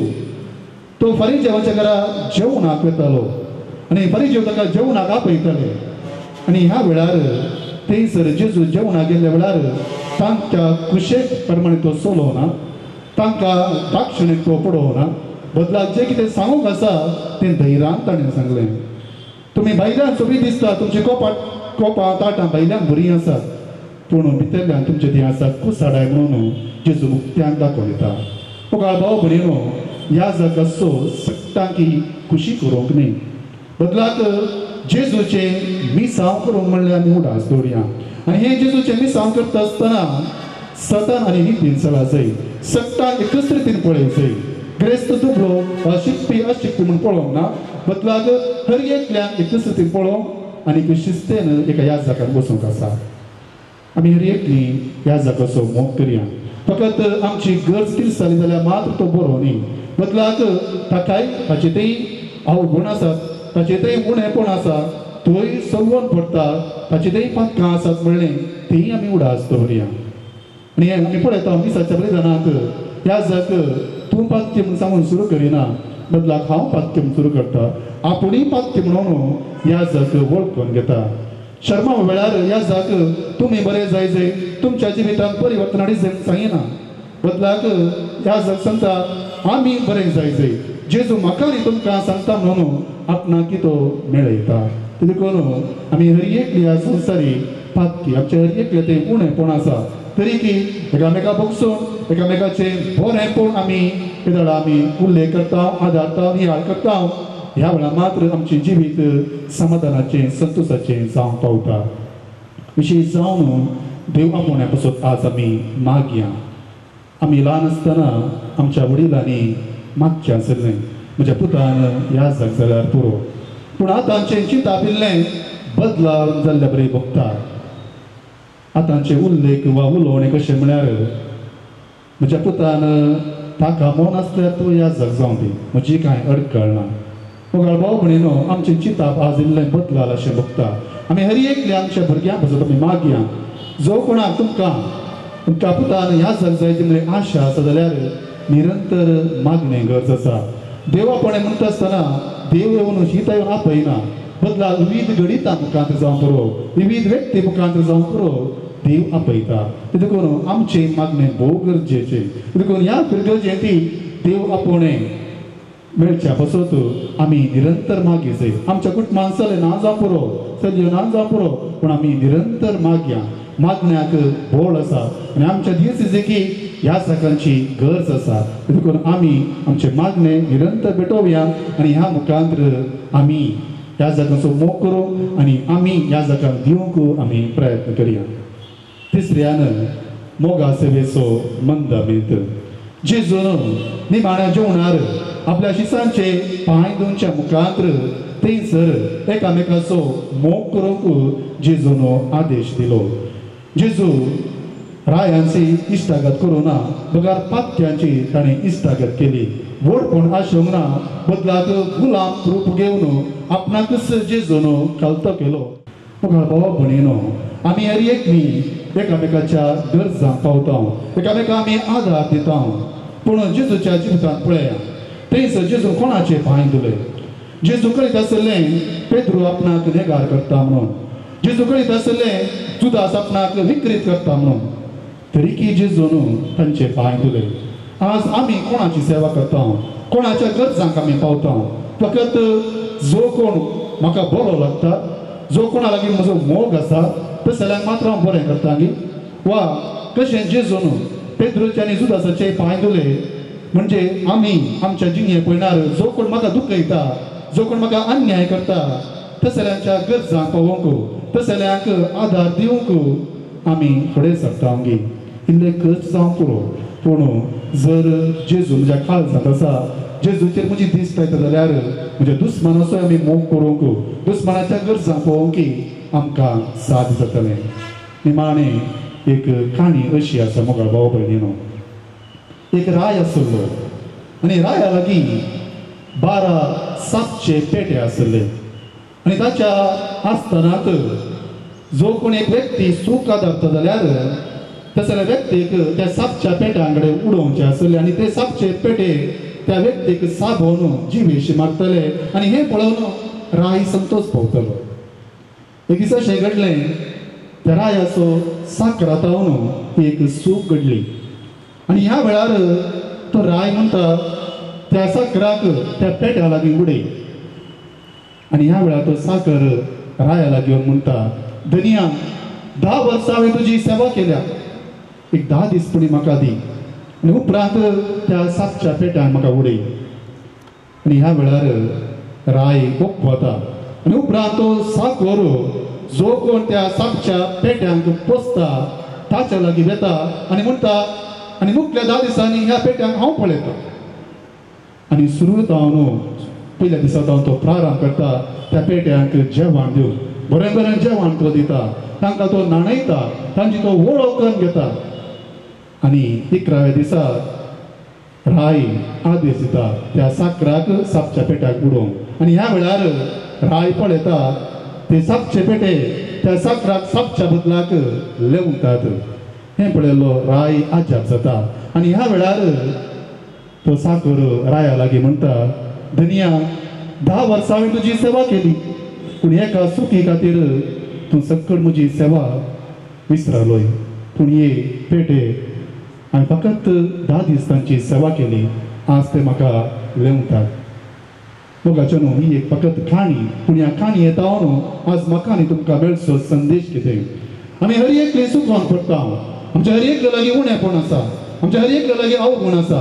[SPEAKER 2] तो फरिजेवाच्या घरा जेवणाक वतालो आनी फरिजेव ताका जेवणाक आपयताले आनी ह्या वेळार थंयसर जेजू जेवणाक गेल्ल्या वेळार तांच्या कुशेक प्रमाणे तो चलोवना तांकां दाक्षिणेक तो पडोवना बदलाक जें कितें सांगूंक आसा तें धैर्यान ताणें सांगलें तुमी भायल्यान सोबी दिसता तुमची कोपां ताटां भायल्यान बरीं आसात पूण भितरल्यान तुमचें तें आसा कुसाडाय म्हणून जेजू मुक्त्यांक दाखोवन दिता मुगाळ भाव भणयेनो याजकाचो सक्तांकी खुशी करूंक न्ही बदलाक जेजूचे मिसांव करूंक म्हणलें आमी उडास दवरया आनी हे जेजूचे मिसांव करता आसतना सतान आनी नितीन चला जाय सक्ताक एकच रितीन पळय जाय ग्रेस्त दुबळो अशिकपी म्हणून पळोवंक ना बदलाक हर एकल्याक एकच रितीन पळोवंक आनी शिस्तेन एका याजकान बसूंक आसा आमी हर एकली याजकाचो मोग करया फकत आमची गरज तिरसाली जाल्यार मात्र तो बरो न्ही बदलाक ताकाय ताचे तेय अवगुण आसात ताचे तेय उणेपण आसा तोय सवण पडटा ताचे तेय पातकां आसात म्हणलें तेय आमी उडास दवरया आनी आमी पळयता दिसाच्या बलिदानाक याजक तूं पात्य म्हूण सांगून सुरू करिना बदलाक हांव पात्य म्हूण सुरू करता आपुणूय पात्य म्हणून याजक वळखून घेता शर्मा वेळार याजक तुमी बरे जाय जाय तुमच्या जिवितांत परिवर्तन हाडी सांगिना बदलाक याजक सांगता आमी बरे जाय जाय जेजू म्हाका न्ही तुमकां सांगता म्हणून आपणाक तो मेळयता कितें करून आमी हर एकली ह्या संवसारी पात्य आमचे हर एकले तें उणेपण आसा तरी की एकामेका बगसून एकामेकाचे बरेंपण आमी केदार आमी उल्लेख करता आदारता नियाळ करता ह्या वेळा मात्र आमचें जिवीत समाधानाचें संतोशाचें जावंक पावता विशेश जावन देव आपोवण्या पासून आज आमी मागया आमी ल्हान आसतना आमच्या वडिलांनी मागचें आसलें म्हज्या पुतान याजक जाल्यार पुरो पूण आतांचें चिंत आपिल्लें बदलाव जाल्ल्या बरें भोगता आतांचे उल्लेख वा उलोवणें कशें म्हळ्यार म्हज्या पुतान ताका मोन आसल्यार तूं याजक जावं दी म्हजी कांय अडकळ ना मोगाळ भाव भणयेनो आमचें चिंताप आज इल्लें बदलाल अशें भोगता आमी हर एकल्या आमच्या भुरग्यां पासून आमी मागया जो कोणाक तुमकां पुतान याजक जायची म्हणल्यार आशा आसा जाल्यार निरंतर मागणें गरज आसा देवापणे म्हणटा आसतना देव येवन शीत येवन आपयना बदलाक विविध गणितां मुखांत जावं पुरो विविध व्यक्ती मुखांत जावं पुरो देव आपयता कितें करून आमचें मागणें भोव गरजेचें कितें करून ह्या गरजेची देव आपोवणें मेळच्या पासून आमी निरंतर मागी जाय आमच्या कुटुंबांत चले ना जावं पुरो चलयो ना जावं पुरो पूण आमी निरंतर मागया मागण्याक बोळ आसा आनी आमच्या दिवसिजेकी ह्या सकाळची गरज आसा कितें करून आमी आमचे मागणें निरंतर भेटोवया आनी ह्या मुखांतर आमी ह्या जगाचो मोग करूं आनी आमी ह्या जगाक दिवंक आमी प्रयत्न करया तिसऱ्यान मोगा सेवेचो मंदमेत जेजून निमाण्या जेवणार आपल्या शिसांचे पांय धुवच्या मुखांतर थंयसर एकामेकाचो मोग करूंक जेजून आदेश दिलो जेजू रायांची इश्टागत करूं ना बगार पात्यांची ताणें इश्टागत केली व्हडपण आशोंक ना बदलाक गुलाम रूप घेवन आपणाकच जेजून खालतो केलो. भावा भयणीनो, आमी हर एक एकामेकाच्या गरजांक पावता, एकामेकांक आमी आदार दिता. पूण जेजूच्या जिवितांत पळया, थंयसर जेजू कोणाचे पांय धुले. जेजू करीत आसलें पेद्रू आपणाक नेगार करता म्हणून, जेजू करीत आसलें जुदास आपणाक विकृत करता म्हणून, तरीकी जेजून तांचे पांय धुले. आज आमी कोणाची सेवा करता, कोणाच्या गरजांक आमी पावता. फकत जो कोण म्हाका बरो लागता, जो कोणा लागीं म्हजो मोग आसा तसल्यांक मात्र हांव बरें करता न्ही. वा कशें जेजून पेद्रूचे आनी जुदासाचे पांय धुले म्हणजे आमी आमच्या जिणे पळयणार जो कोण म्हाका दुखयता, जो कोण म्हाका अन्याय करता तसल्यांच्या गरजांक पावोवंक, तसल्यांक आदार दिवंक आमी फुडें सरता गे. इल्लें कश्ट जावं पुरो, पूण जर जेजू म्हज्या काळजांत आसा, जेजूचेर म्हजी दिस्त येता जाल्यार म्हज्या दुस्मानाचोय आमी मोग करूंक, दुस्मानाच्या गरजांक पळोवंक आमकां साद जातलें. निमाणें एक काणी अशी आसा मोगाळ भाव भयणीनो. एक राय आसलो आनी राया लागीं 12 सापचे पेटे आसले. आनी ताच्या आस्थानांत जो कोण एक व्यक्ती सूख आदारता जाल्यार तसल्या व्यक्तीक त्या सापच्या पेट्यां कडेन उडोवचें आसलें आनी ते सापचे पेटे त्या व्यक्तीक साबोवन जिवेशी मारतले. आनी हें पळोवन राय संतोश पावतलो. एक दिसा अशें घडलें, त्या रायाचो साकरात रावन एक सूख घडली. आनी ह्या वेळार तो राय म्हणटा त्या साकराक त्या पेट्या लागीं उडय. आनी ह्या वेळार तो साकर राया लागीं म्हणटा, धनिया 10 वर्सां हांवें तुजी सेवा केल्या, एक 10 दीस पुणी म्हाका दी आनी उपरांत त्या सापच्या पेट्यान म्हाका उडय. आनी ह्या वेळार राय ओंपवता आनी उपरांत तो साकर जो कोण त्या सापच्या पेट्यांक पोसता ताच्या लागीं येता आनी म्हणटा, आनी मुखल्या 10 दिसांनी ह्या पेट्यांक हांव पळयता. आनी सुरवात हांव पयल्या दिसा तो प्रारंभ करता त्या पेट्यांक जेवण दिवन, बरें बरें जेवण तो दिता, तांकां तो नाणयता, तांची तो वळख करून घेता. आनी 11व्या दिसा राय आदेश दिता त्या साकराक सापच्या पेट्याक उडोवंक. आनी ह्या वेळार राय पळयता ते सापचे पेटे त्या साकराक सापच्या बदलाक लेवतात. हें पळयलो राय आजाप जाता. आनी ह्या वेळार तो साकर राया लागीं म्हणटा, धनिया 10 वर्सां हांवें तुजी सेवा केली, पूण एका सुखी खातीर तूं सक्कड म्हजी सेवा विसरलोय. पूण हे पेटे हांवें फकत 10 दीस तांची सेवा केली, आज ते म्हाका लेवतात. मोगाचें न्हू, ही एक फकत काणी, पूण ह्या काणयेंत हांव आज म्हाका आनी तुमकां मेळचो संदेश कितें. आमी हर एकले सुखान पडटा, आमच्या हर एक लागीं उणेपण आसा, आमच्या हर एक लागीं अवगुण आसा.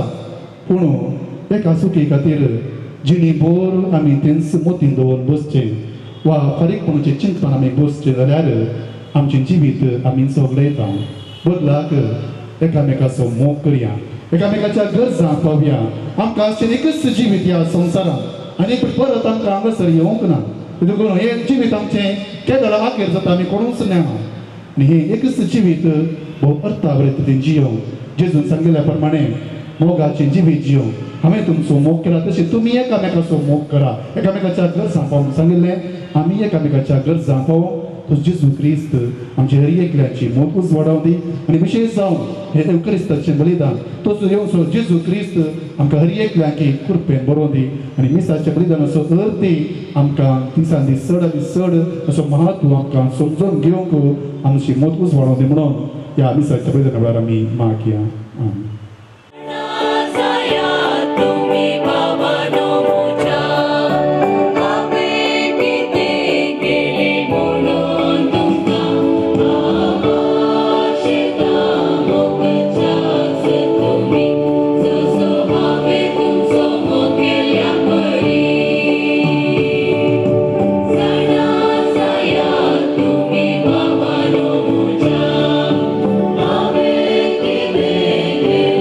[SPEAKER 2] पूण एका सुखी खातीर जिणी भोर आमी तेंच मोतीन दवरून बसचें वा फारीकपणाचें चिंतन आमी बसचें जाल्यार आमचें जिवीत आमी सोगलयता. बदलाक एकामेकाचो मोग करया, एकामेकाच्या गरजांक पावया. आमकां अशें एकच जिवीत ह्या संवसारांत आनी परत आमकां हांगासर येवंक ना. देखून हें जिवीत आमचें केदार आखेर जाता आमी कोणूच ना. आनी हें एकच जिवीत भोव अर्थाबरें तरेन जियोंक जेजून सांगिल्ल्या प्रमाणें मोगाचें जिवीत जियोंक. हांवें तुमचो मोग केला तशें तुमी एकामेकाचो मोग करा. एकामेकाच्या गरजांक पावूंक सांगिल्लें, आमी एकामेकाच्या गरजांक पावोंक तो जेजू क्रिस्त आमचे हर एकल्याची मोग उजवाडावं दी. आनी विशेश जावन हें युकरिस्ताचें बलिदान तोच येवचो जेजू क्रिस्त आमकां हर एकल्याक कृपेन बरोवन दी. आनी मिसाच्या बलिदानाचो अर्थ आमकां दिसान दीस चड आनी चड असो महत्व आमकां समजून घेवंक आमची मोग उजवाडावं दी म्हणून ह्या मिसाच्या बलिदाना वेळार आमी मागया.
[SPEAKER 6] Yeah.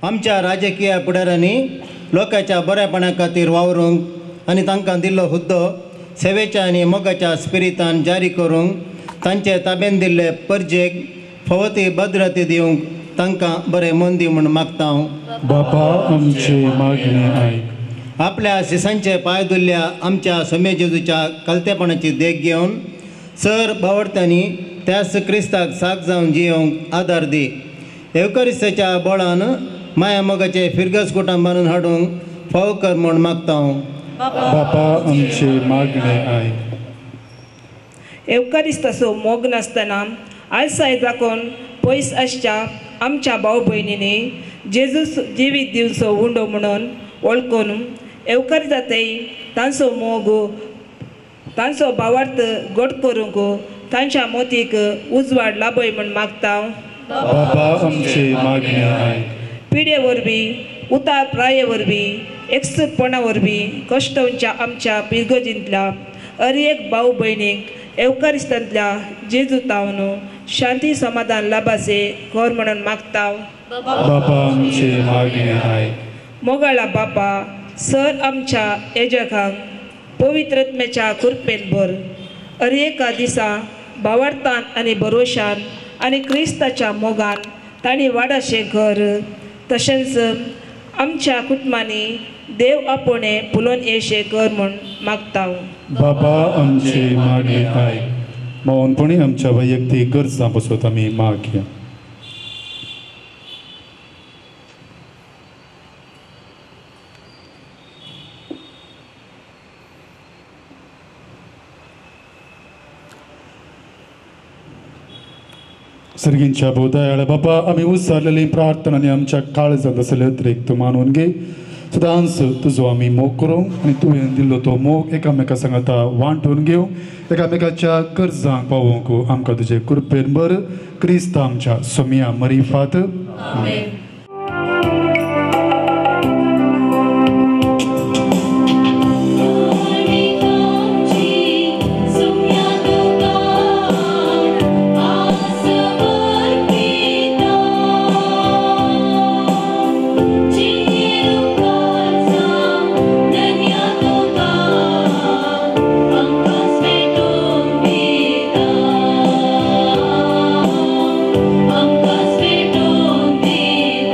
[SPEAKER 6] आमच्या राजकीय फुडाऱ्यांनी लोकांच्या बरेपणा खातीर वावरूंक आनी तांकां दिल्लो हुद्दो सेवेच्या आनी मोगाच्या स्पिरितान जारी करूंक तांचे ताब्यान दिल्ले परजेक फवती भद्रते दिवंक तांकां बरें मन दी म्हूण मागता हांव.
[SPEAKER 1] बापा आमचे मागणे आयक.
[SPEAKER 6] आपल्या शिसांचे पांय धुल्ल्या आमच्या सोमे जेजूच्या कलतेपणाची देख घेवन सर बावडट्यांनी त्याच क्रिस्ताक साक जावन जियोंक आदार दी. एवकरिस्ताच्या बळान माया मोगाचे फिरगस कुटां बांदून हाडूंक फाव कर म्हूण मागता हांव.
[SPEAKER 1] बापा आमचे मागणे आयक.
[SPEAKER 7] एवकारिस्ताचो मोग नासतना आळसाय दाखोवन पयस आसच्या आमच्या भाव भयणींनी जेजू जिवीत दिवचो उंडो म्हणून वळखून एवकारिस्तातय तांचो मोग तांचो भावार्थ घट करूंक तांच्या मोतीक उजवाड लाभय म्हूण मागता हांव.
[SPEAKER 1] बापा आमचे मागणे आयक.
[SPEAKER 7] पिढे वरवीं उतार प्राये वरवीं एकसुटपणा वरवीं कश्टांच्या आमच्या पिरगोजींतल्या हर एक भाव भयणीक एवकारिस्तांतल्या जेजू तावन शांती समाधान लाभासे घर म्हणून मागता हांव.
[SPEAKER 1] बापा आमचे मागणे आयक.
[SPEAKER 7] मोगाळा बापा सर आमच्या एजकांक पवित्रत्मेच्या कृपेन भर. हर एका दिसा भावार्थान आनी भरोशान आनी क्रिस्ताच्या मोगान तांणी वाडाशें घर तशेंच आमच्या कुटुंबांनी देव आपोणे फुलोवन येशे कर म्हूण मागता हांव.
[SPEAKER 1] बापा आमचे मागणे आयक. मौनपणी आमच्या वैयक्तीक गरजां पसत आमी मागया. सर्गींच्या बोधायाळ बापा आमी उसारलेली प्रार्थना आनी आमच्या काळजांत असले अत्रेक तूं मानून घे. सदांच तुजो आमी मोग करूंक आनी तुवें दिल्लो तो मोग एकामेका सांगाता वांटून घेवंक एकामेकाच्या गरजांक पावोवंक आमकां तुजे कृपेन बर. क्रिस्त आमच्या सोम्या मरिफात. आमेन.
[SPEAKER 8] Amkas vetum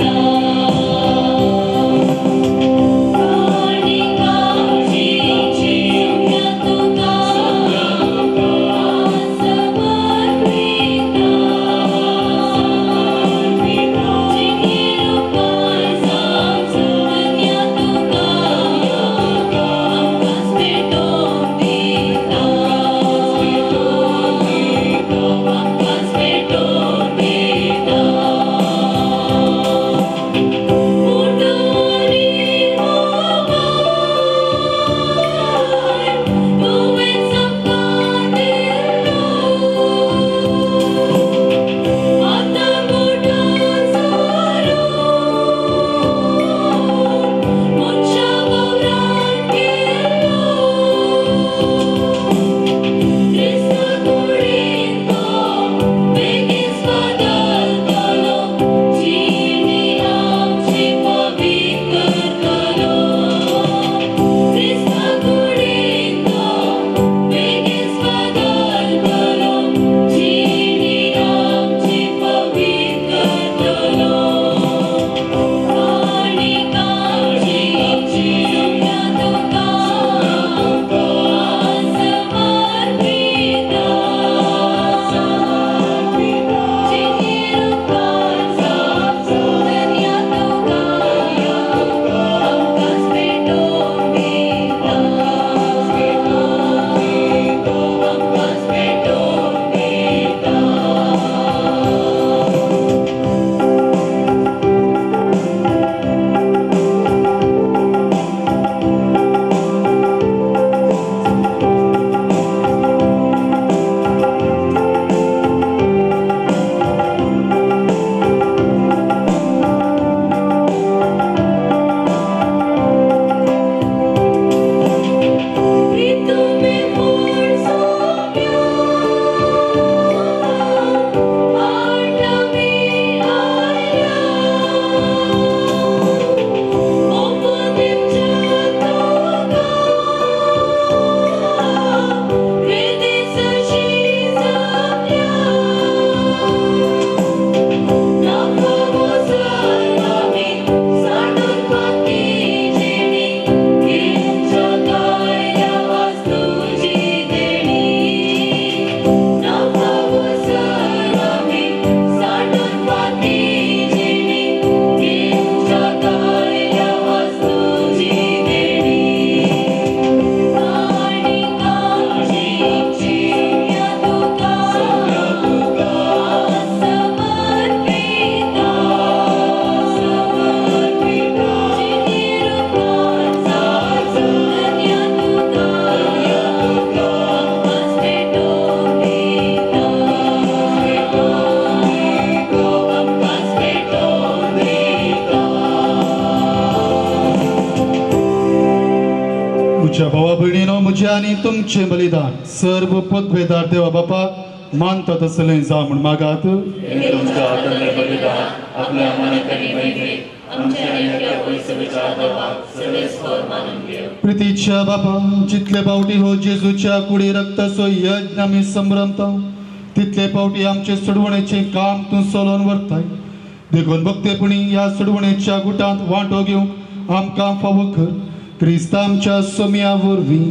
[SPEAKER 2] प्रितीच्या भावा भयणीनो, म्हजे आनी तुमचें बलिदान सर्व पदवेदार देवा बापाक मानता तसलें जा म्हूण मागात.
[SPEAKER 1] तुमच्या हातांतलें बलिदान आपल्या मनांत आनी मैत्रीत आमच्या आनी एकल्या पयसवेच्या देवाक सर्वेस्पर मानून घेव.
[SPEAKER 2] प्रितीच्या बापा, जितले फावटी हो जेजूच्या कुडी रक्ताचो यज्ञ आमी संभ्रमता, तितले फावटी आमचे सोडवणेचें काम तूं चलोवन व्हरताय. देखून भक्तेपणी ह्या सोडवणेच्या गुटांत वांटो घेवंक आमकां फावो कर. क्रिस्त आमच्या सोम्या वरवीं.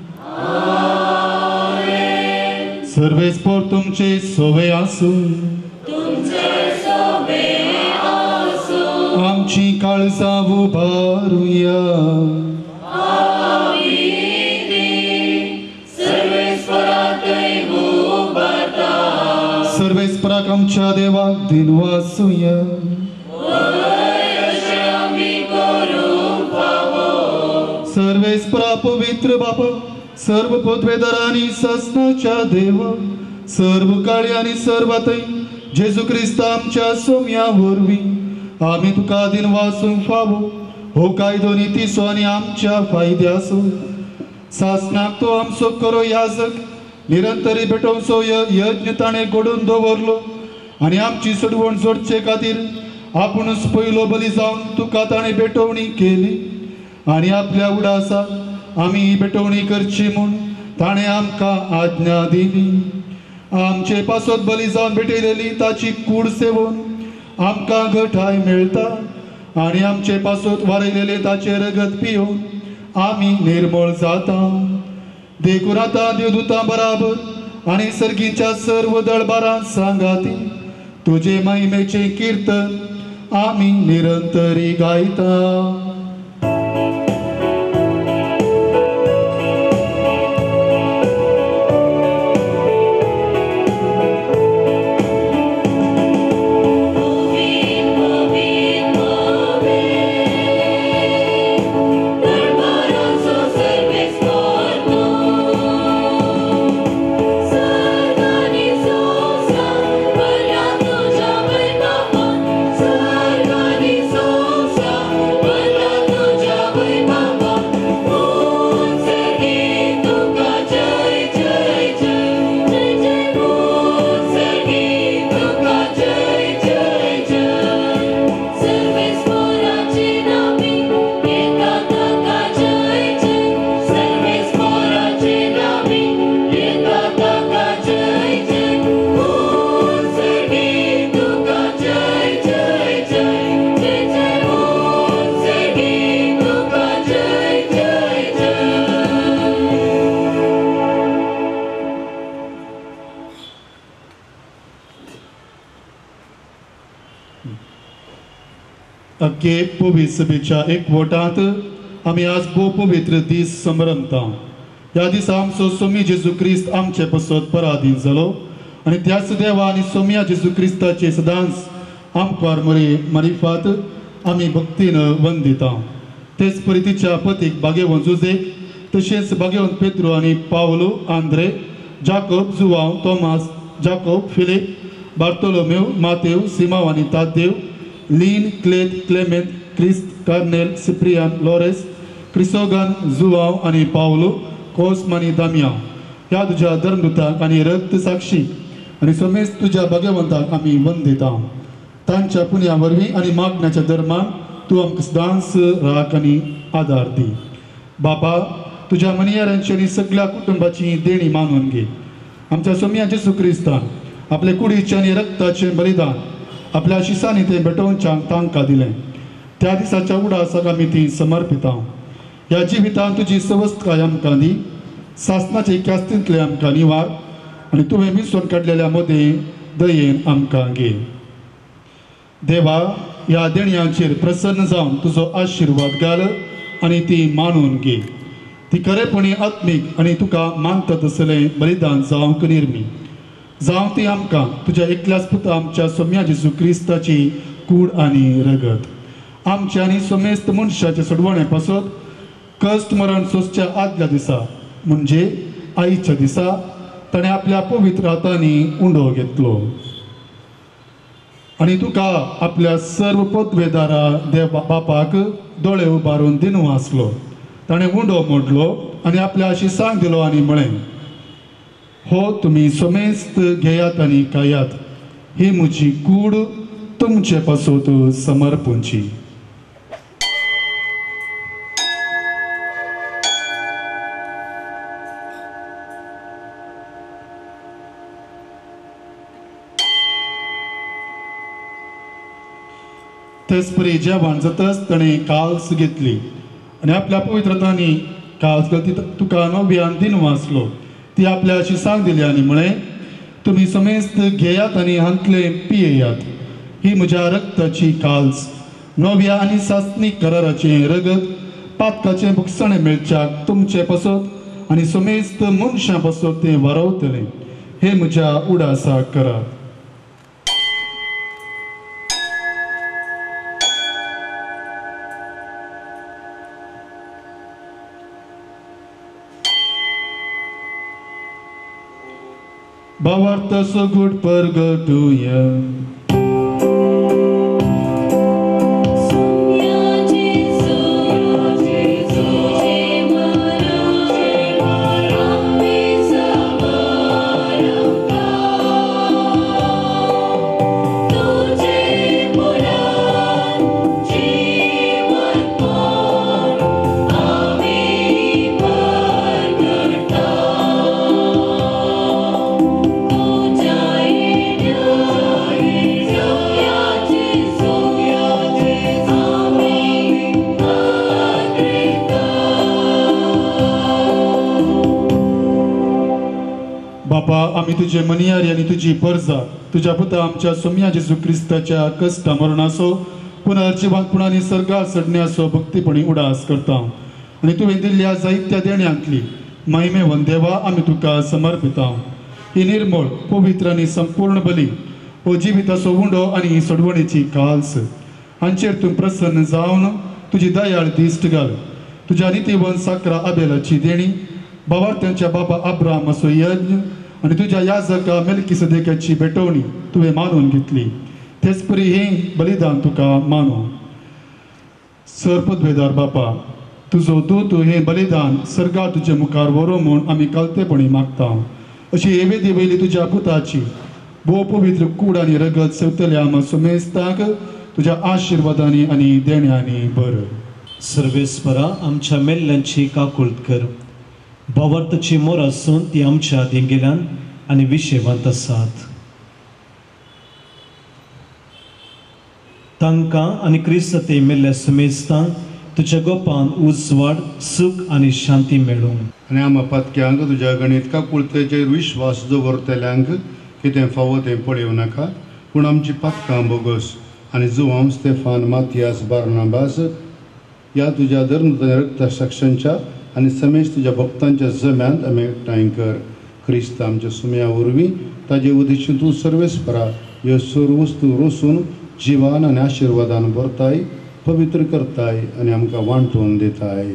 [SPEAKER 2] सर्वेस्पर तुमचे सोवे आसूं. आमची काळजां उबारुया. सर्वेस्पराक आमच्या देवाक दिन वासुया. सर्वेस्परा पवित्र बापा, सर्व पदवेदारांनी ससनाच्या देवा, सर्व काळी आनी सर्वातय जेजू क्रिस्त आमच्या सोम्या वरवीं आमी तुका दिन वासूंक फावो. हो कायदो नितीसो आनी आमच्या फायद्याचो. सासनाक तो आमचो करो याजक निरंतरी भेटोवचो यज्ञ ताणें घडोवन दवरलो आनी आमची सोडवण जोडचे खातीर आपुणूच पयलो बली जावन तुका ताणें भेटोवणी केली. आनी आपल्या उडासाक आमी ही भेटोवणी करची म्हूण ताणें आमकां आज्ञा दिली. आमचे पासत बली जावन भेटयलेली ताची कूड सेवून आमकां घटाय मेळटा आनी आमचे पासत वारयलेले ताचे रगत पिवन आमी निर्मळ जाता. देखून आतां देवदूतां बराबर आनी सर्गीच्या सर्व दळबारां सांगाती तुजे महिमेचें किर्तन आमी निरंतरी गायता. अख्खे पवित्र सभेच्या एकवटांत आमी आज भोव पवित्र दीस संभ्रमता. ह्या दिसा आमचो सोमी जेजू क्रिस्त आमचे पसत पराधीन जालो आनी त्याच देवा आनी सोम्या जेजू क्रिस्ताचे सदांच आमकां मरिफात आमी भक्तीन वंदिता. तेच परितीच्या पतीक भाग्यवंत जुजेक, तशेंच भाग्यवंत पेद्रो आनी Paulo, Andre, Jacob, Joao, Tomas, Jacob, Philip, Bartolomeu, Mateu, Simao आनी तादेव, लीन, क्लेत, क्लेमेंत, क्रिस्त, कार्नेल, सिप्रियान, लोरेस, क्रिसोगन, जुवांव आनी पावलो, कोस्म आनी दामिया ह्या तुज्या धर्मदूताक आनी रक्त साक्षी आनी समेस्त तुज्या भाग्यवंताक आमी वंदिता. तांच्या पुण्या वरवीं आनी मागण्याच्या धर्मान तूं आमकां सदांच राख आनी आदार दी. बापा, तुज्या मनियारांची आनी सगळ्या कुटुंबाची देणी मानून घे. आमच्या सोम्या जेजू क्रिस्तान आपले कुडीचे आनी रक्ताचें बलिदान आपल्या शिसांनी तें भेटोवच्याक तांकां दिलें. त्या दिसाच्या उडासाक आमी ती समर्पिता. ह्या जिवितांत तुजी सवस्तकाय आमकां दी. सासनाचे क्यास्तींतले आमकां निवार आनी तुवें मिसळून काडलेल्या मोदे दयेन आमकां घे. देवा, ह्या देणयांचेर प्रसन्न जावन तुजो आशिर्वाद घाल आनी ती मानून घे. ती खरेपणी आत्मीक आनी तुका मानता तसलें बलिदान जावंक निर्मी जावं ती आमकां तुज्या एकल्याच पुता आमच्या सोम्या जेजू क्रिस्ताची कूड आनी रगत आमच्या आनी समेस्त मनशाचे सोडवणे पासत कश्ट मरण सोंसच्या आदल्या दिसा म्हणजे आईच्या दिसा ताणें आपल्या पवित्र हातांनी उंडो घेतलो आनी तुका आपल्या सर्व पदवेदारा देव बापाक दोळे उबारून दिनू आसलो. ताणें उंडो मोडलो आनी आपल्या शिसांक दिलो आनी म्हळें, हो तुमी समेस्त घेयात आनी खायात, ही म्हजी कूड तुमचे पासत समर्पूंची. तेच परी जेवण जाताच ताणें काल्स घेतली आनी आपल्या पवित्रतांनी काल्स घालती तुका नव्यान दिन वाचलो. ती आपल्या शिसांक दिली आनी म्हळें, तुमी समेस्त घेयात आनी हांतले पियेयात, ही म्हज्या रक्ताची काल्स, नव्या आनी सासणीक कराराचें रगत, पातकाचें बुकसाणें मेळच्याक तुमचे पासत आनी समेस्त मनशां पासत तें वारवतलें, हे म्हज्या उडासाक करात. Bavarta so good purgatoria. बापा, आमी तुजे मनियारी आनी तुजी परजा तुज्या पुता आमच्या सोम्या जेजू क्रिस्ताच्या कश्टा मरणाचो पुनर्जिवंतपणांनी सर्गार चडण्याचो भक्तीपणी उडास करता आनी तुवें दिल्ल्या जायत्या देण्यांतली महिमेवन देवा आमी तुका समर्पिता. ही निर्मळ पवित्र आनी संपूर्ण बली हो जिविताचो उंडो आनी सोडवणेची काल्स, हांचेर तूं प्रसन्न जावन तुजी दयाळ दिश्ट घाल. तुज्या नितीवन साकरा आबेलाची देणी, बावार्थ्यांच्या बाबा अब्रामाचो यज्ञ आनी तुज्या याजका मेल्किसेदेकाची भेटवणी तुवें मानून घेतली. तेच परी हें बलिदान तुका मानो. सरपदवेदार बापा, तुजो दूत हें बलिदान सर्गार तुजे मुखार व्हरो म्हूण आमी कालतेपणी मागता. अशी येवेदी वयली तुज्या पुताची भोव पवित्र कूड आनी रगत सेवतल्या आम सुमेस्ताक तुज्या आशिर्वादांनी आनी देण्यांनी भर.
[SPEAKER 8] सर्वेस्परा, आमच्या मेल्ल्यांची काकुळट कर. बावर्तची मोर आसून ती आमच्या देंगेल्यान आनी विशेवांत आसात. तांकां आनी क्रिस्त ते मेल्ल्या सुमेस्तांक तुज्या गोपान उजवाड, सूख आनी शांती मेळूं.
[SPEAKER 1] आनी आम पत्क्यांक तुज्या गणित काकुळतेचेर विश्वास दवरतल्यांक कितें फावो तें पळयोव नाका, पूण आमची पत्कां बोगस आनी जुवाम स्तेफान मातियास बार्नाबास ह्या तुज्या धर्म रक्त साक्षांच्या आनी समेश तुज्या भक्तांच्या जम्यांत आमी एकठांय कर. क्रिस्त आमच्या सुम्या वरवीं ताजे उदेशी तूं सर्वेस्परा ह्यो सर्व वस्तू रोसून जिवान आनी आशिर्वादान भरताय, पवित्र करताय आनी आमकां वांटून दिताय.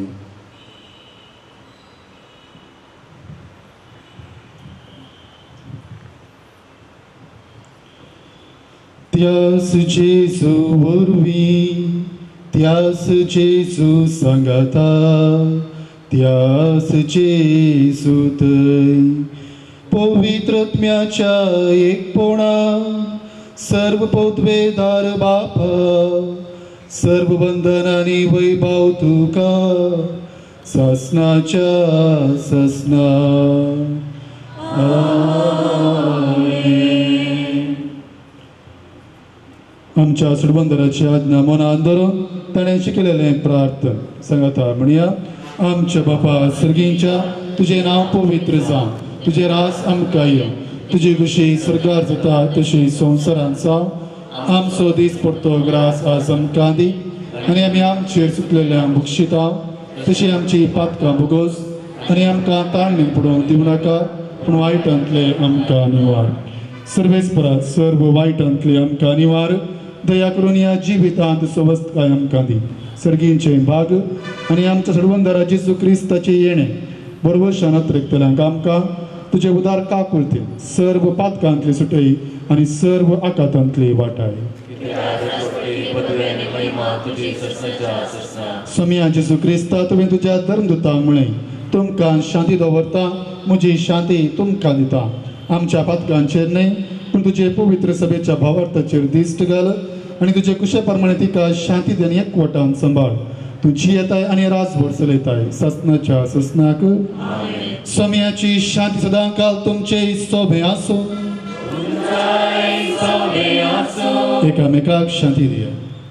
[SPEAKER 2] त्यास जेजू वरवीं, त्यास जेजू सांगाता, त्यास जेजू थंय पवित्रत्म्याच्या एकपणा सर्व पौतवेदार बापा, सर्व बंधनांनी वैभव तुका सासनाच्या सासना. आमच्या सुडबंदराची आज्ञा मनान धरून ताणें शिकलेलें प्रार्थना सांगाता म्हणया. आमच्या बापा सर्गींच्या, तुजें नांव पवित्र जावं, तुजें रास आमकां यो, तुजी कुशी सर्गार जाता तशी संवसारांत जावं. आमचो दीस पडतो ग्रास आज आमकां दी आनी आमी आमचेर सुटलेल्यांक बक्षिता, तशी आमची पातकां भोगोस आनी आमकां ताळणी पडोवंक दिवं नाका, पूण वायटांतले आमकां निवार. सर्वेस्परात सर्व वायटांतले आमकां निवार. दया करून ह्या जिवितांत सवस्तकाय आमकां दी. सर्गींचे भाग आनी आमच्या सडवंदरा जेजू क्रिस्ताचे येणे बरोबरशान अत्रेकतल्यांक आमकां तुजे उदार काकुळते सर्व पातकांतली सुटय आनी सर्व आकांतांतली वाटाय. स्वामी जेजू क्रिस्ता तुवें तुज्या धर्मदुतांक म्हळें तुमकां शांती दवरता म्हजी शांती तुमकां दिता आमच्या पातकांचेर न्हय पूण तुजे पवित्र सभेच्या भावार्थाचेर दिश्ट घाल आनी तुजे कुशे प्रमाणे तिका शांती देन एकवटान सांबाळ तुजी येताय आनी राजभर चलयताय ससनाच्या ससनाक स्वामियाची शांती सदां काल तुमचे सोबे आसो एकामेकाक शांती दिया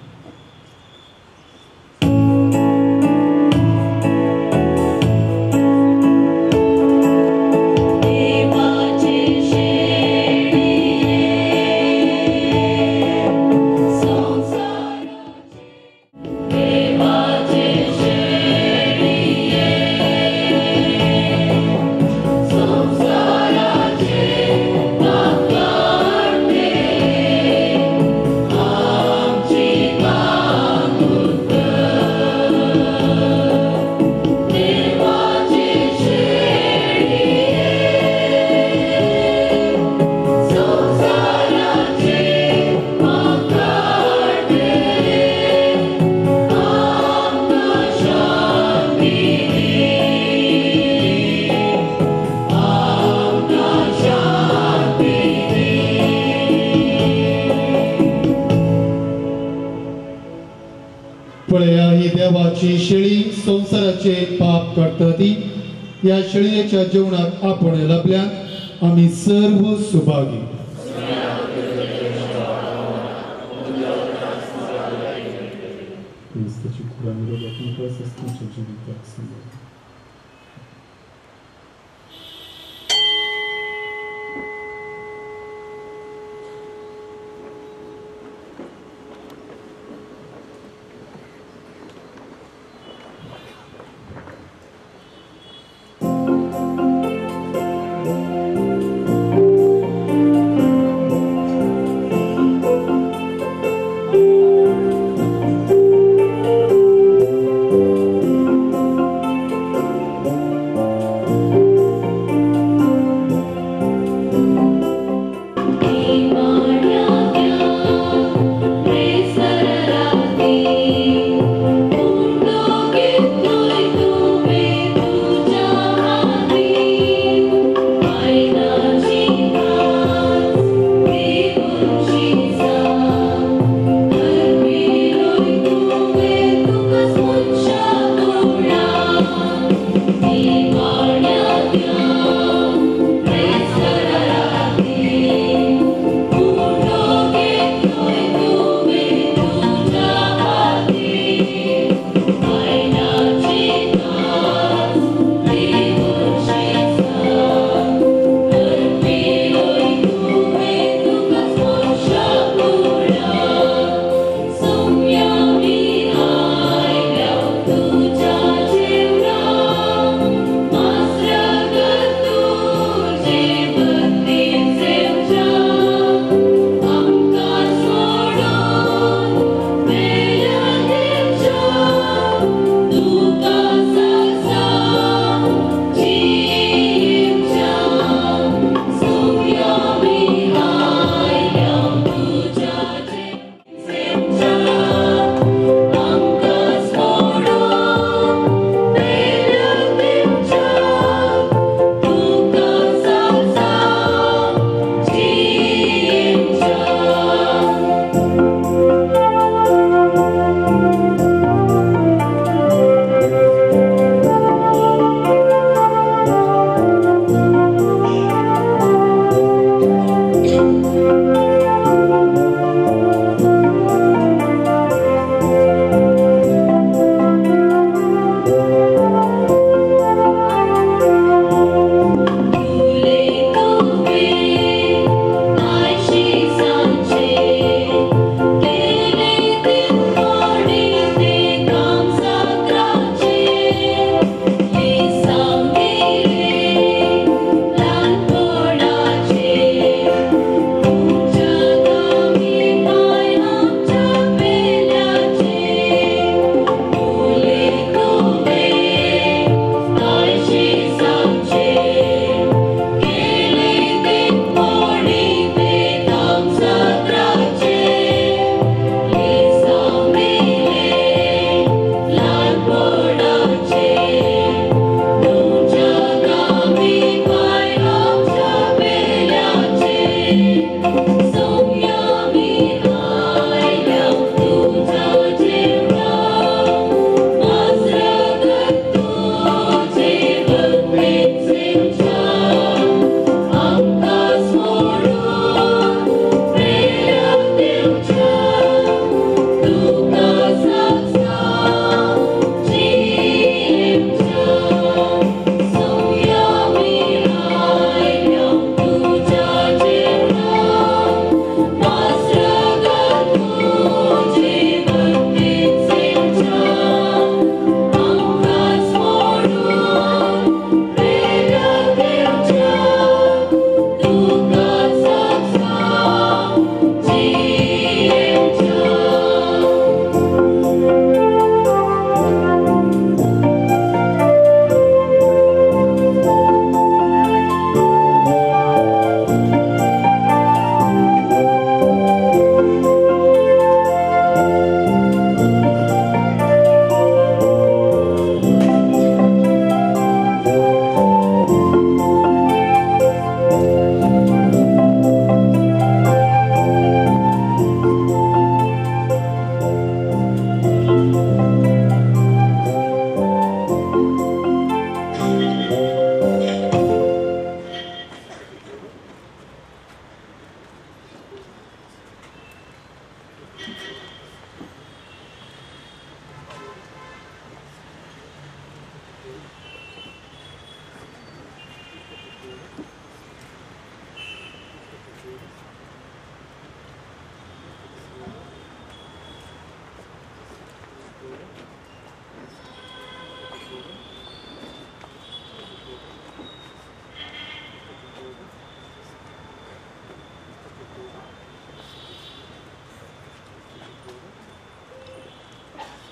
[SPEAKER 2] पळया ही देवाची शेळी संसाराचे पाप करता ती या शेळयेच्या जेवणाक आपण लभल्यात आम्ही सर्व सुभागी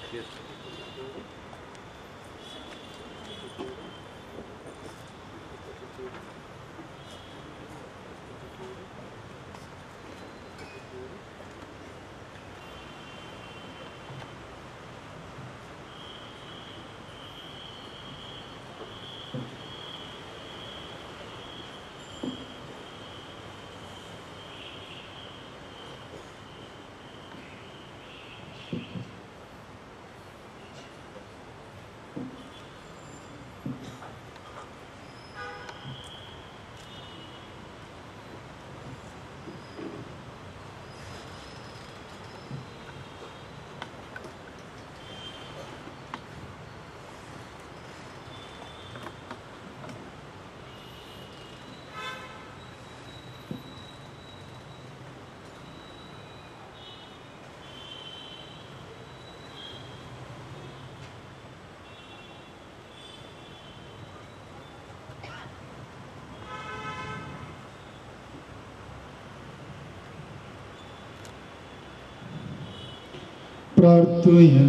[SPEAKER 2] प्रार्थूया.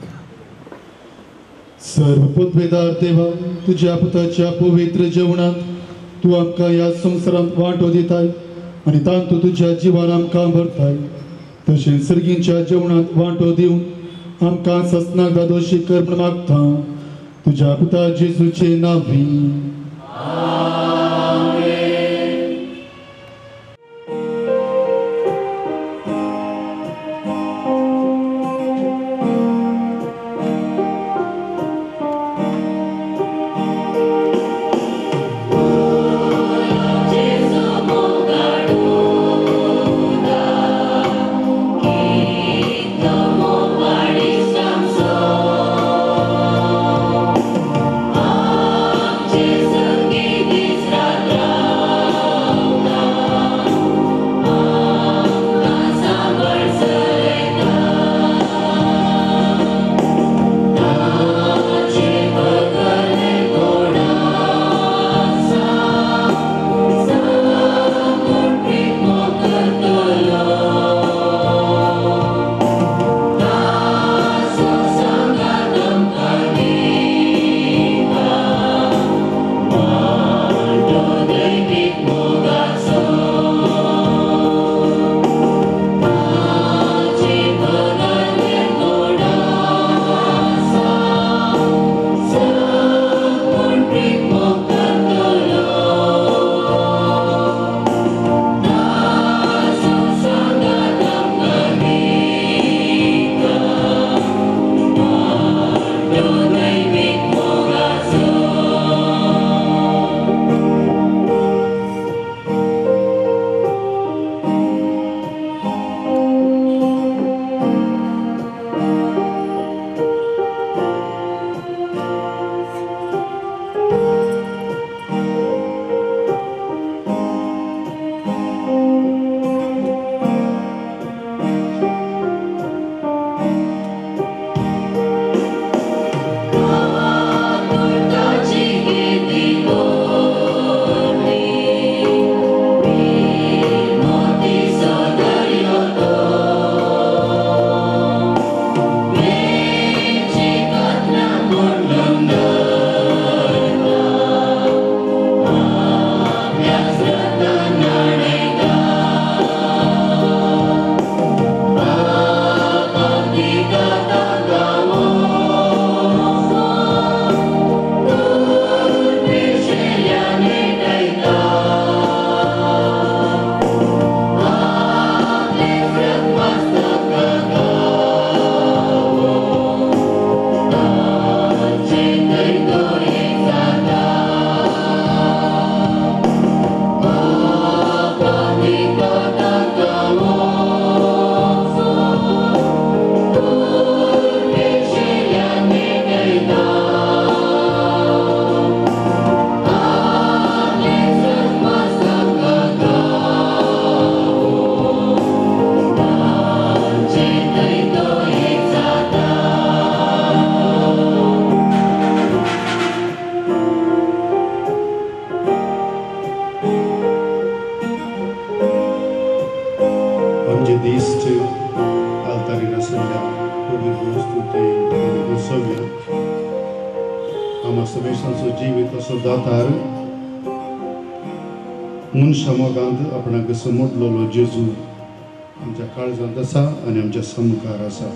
[SPEAKER 2] सर्व पदवेदार देवा, तुझ्या पुताच्या पवित्र जेवणात तू आमकां ह्या संवसारांत वांटो दिताय आनी तांतू तुझ्या जिवान आमकां भरताय. तशेंच सर्गींच्या जेवणात वांटो दिवन आमकां ससनाक दादोशी कर म्हूण मागता तुझ्या पुता जेजूचे नांवी.
[SPEAKER 9] Jesus, give me
[SPEAKER 1] आम्हा समेशांचो जिवीत असो दातार मनशा मोगांत आपणाक समोटलेलो जेजू आमच्या काळजांत आसा आनी आमच्या समकार आसा.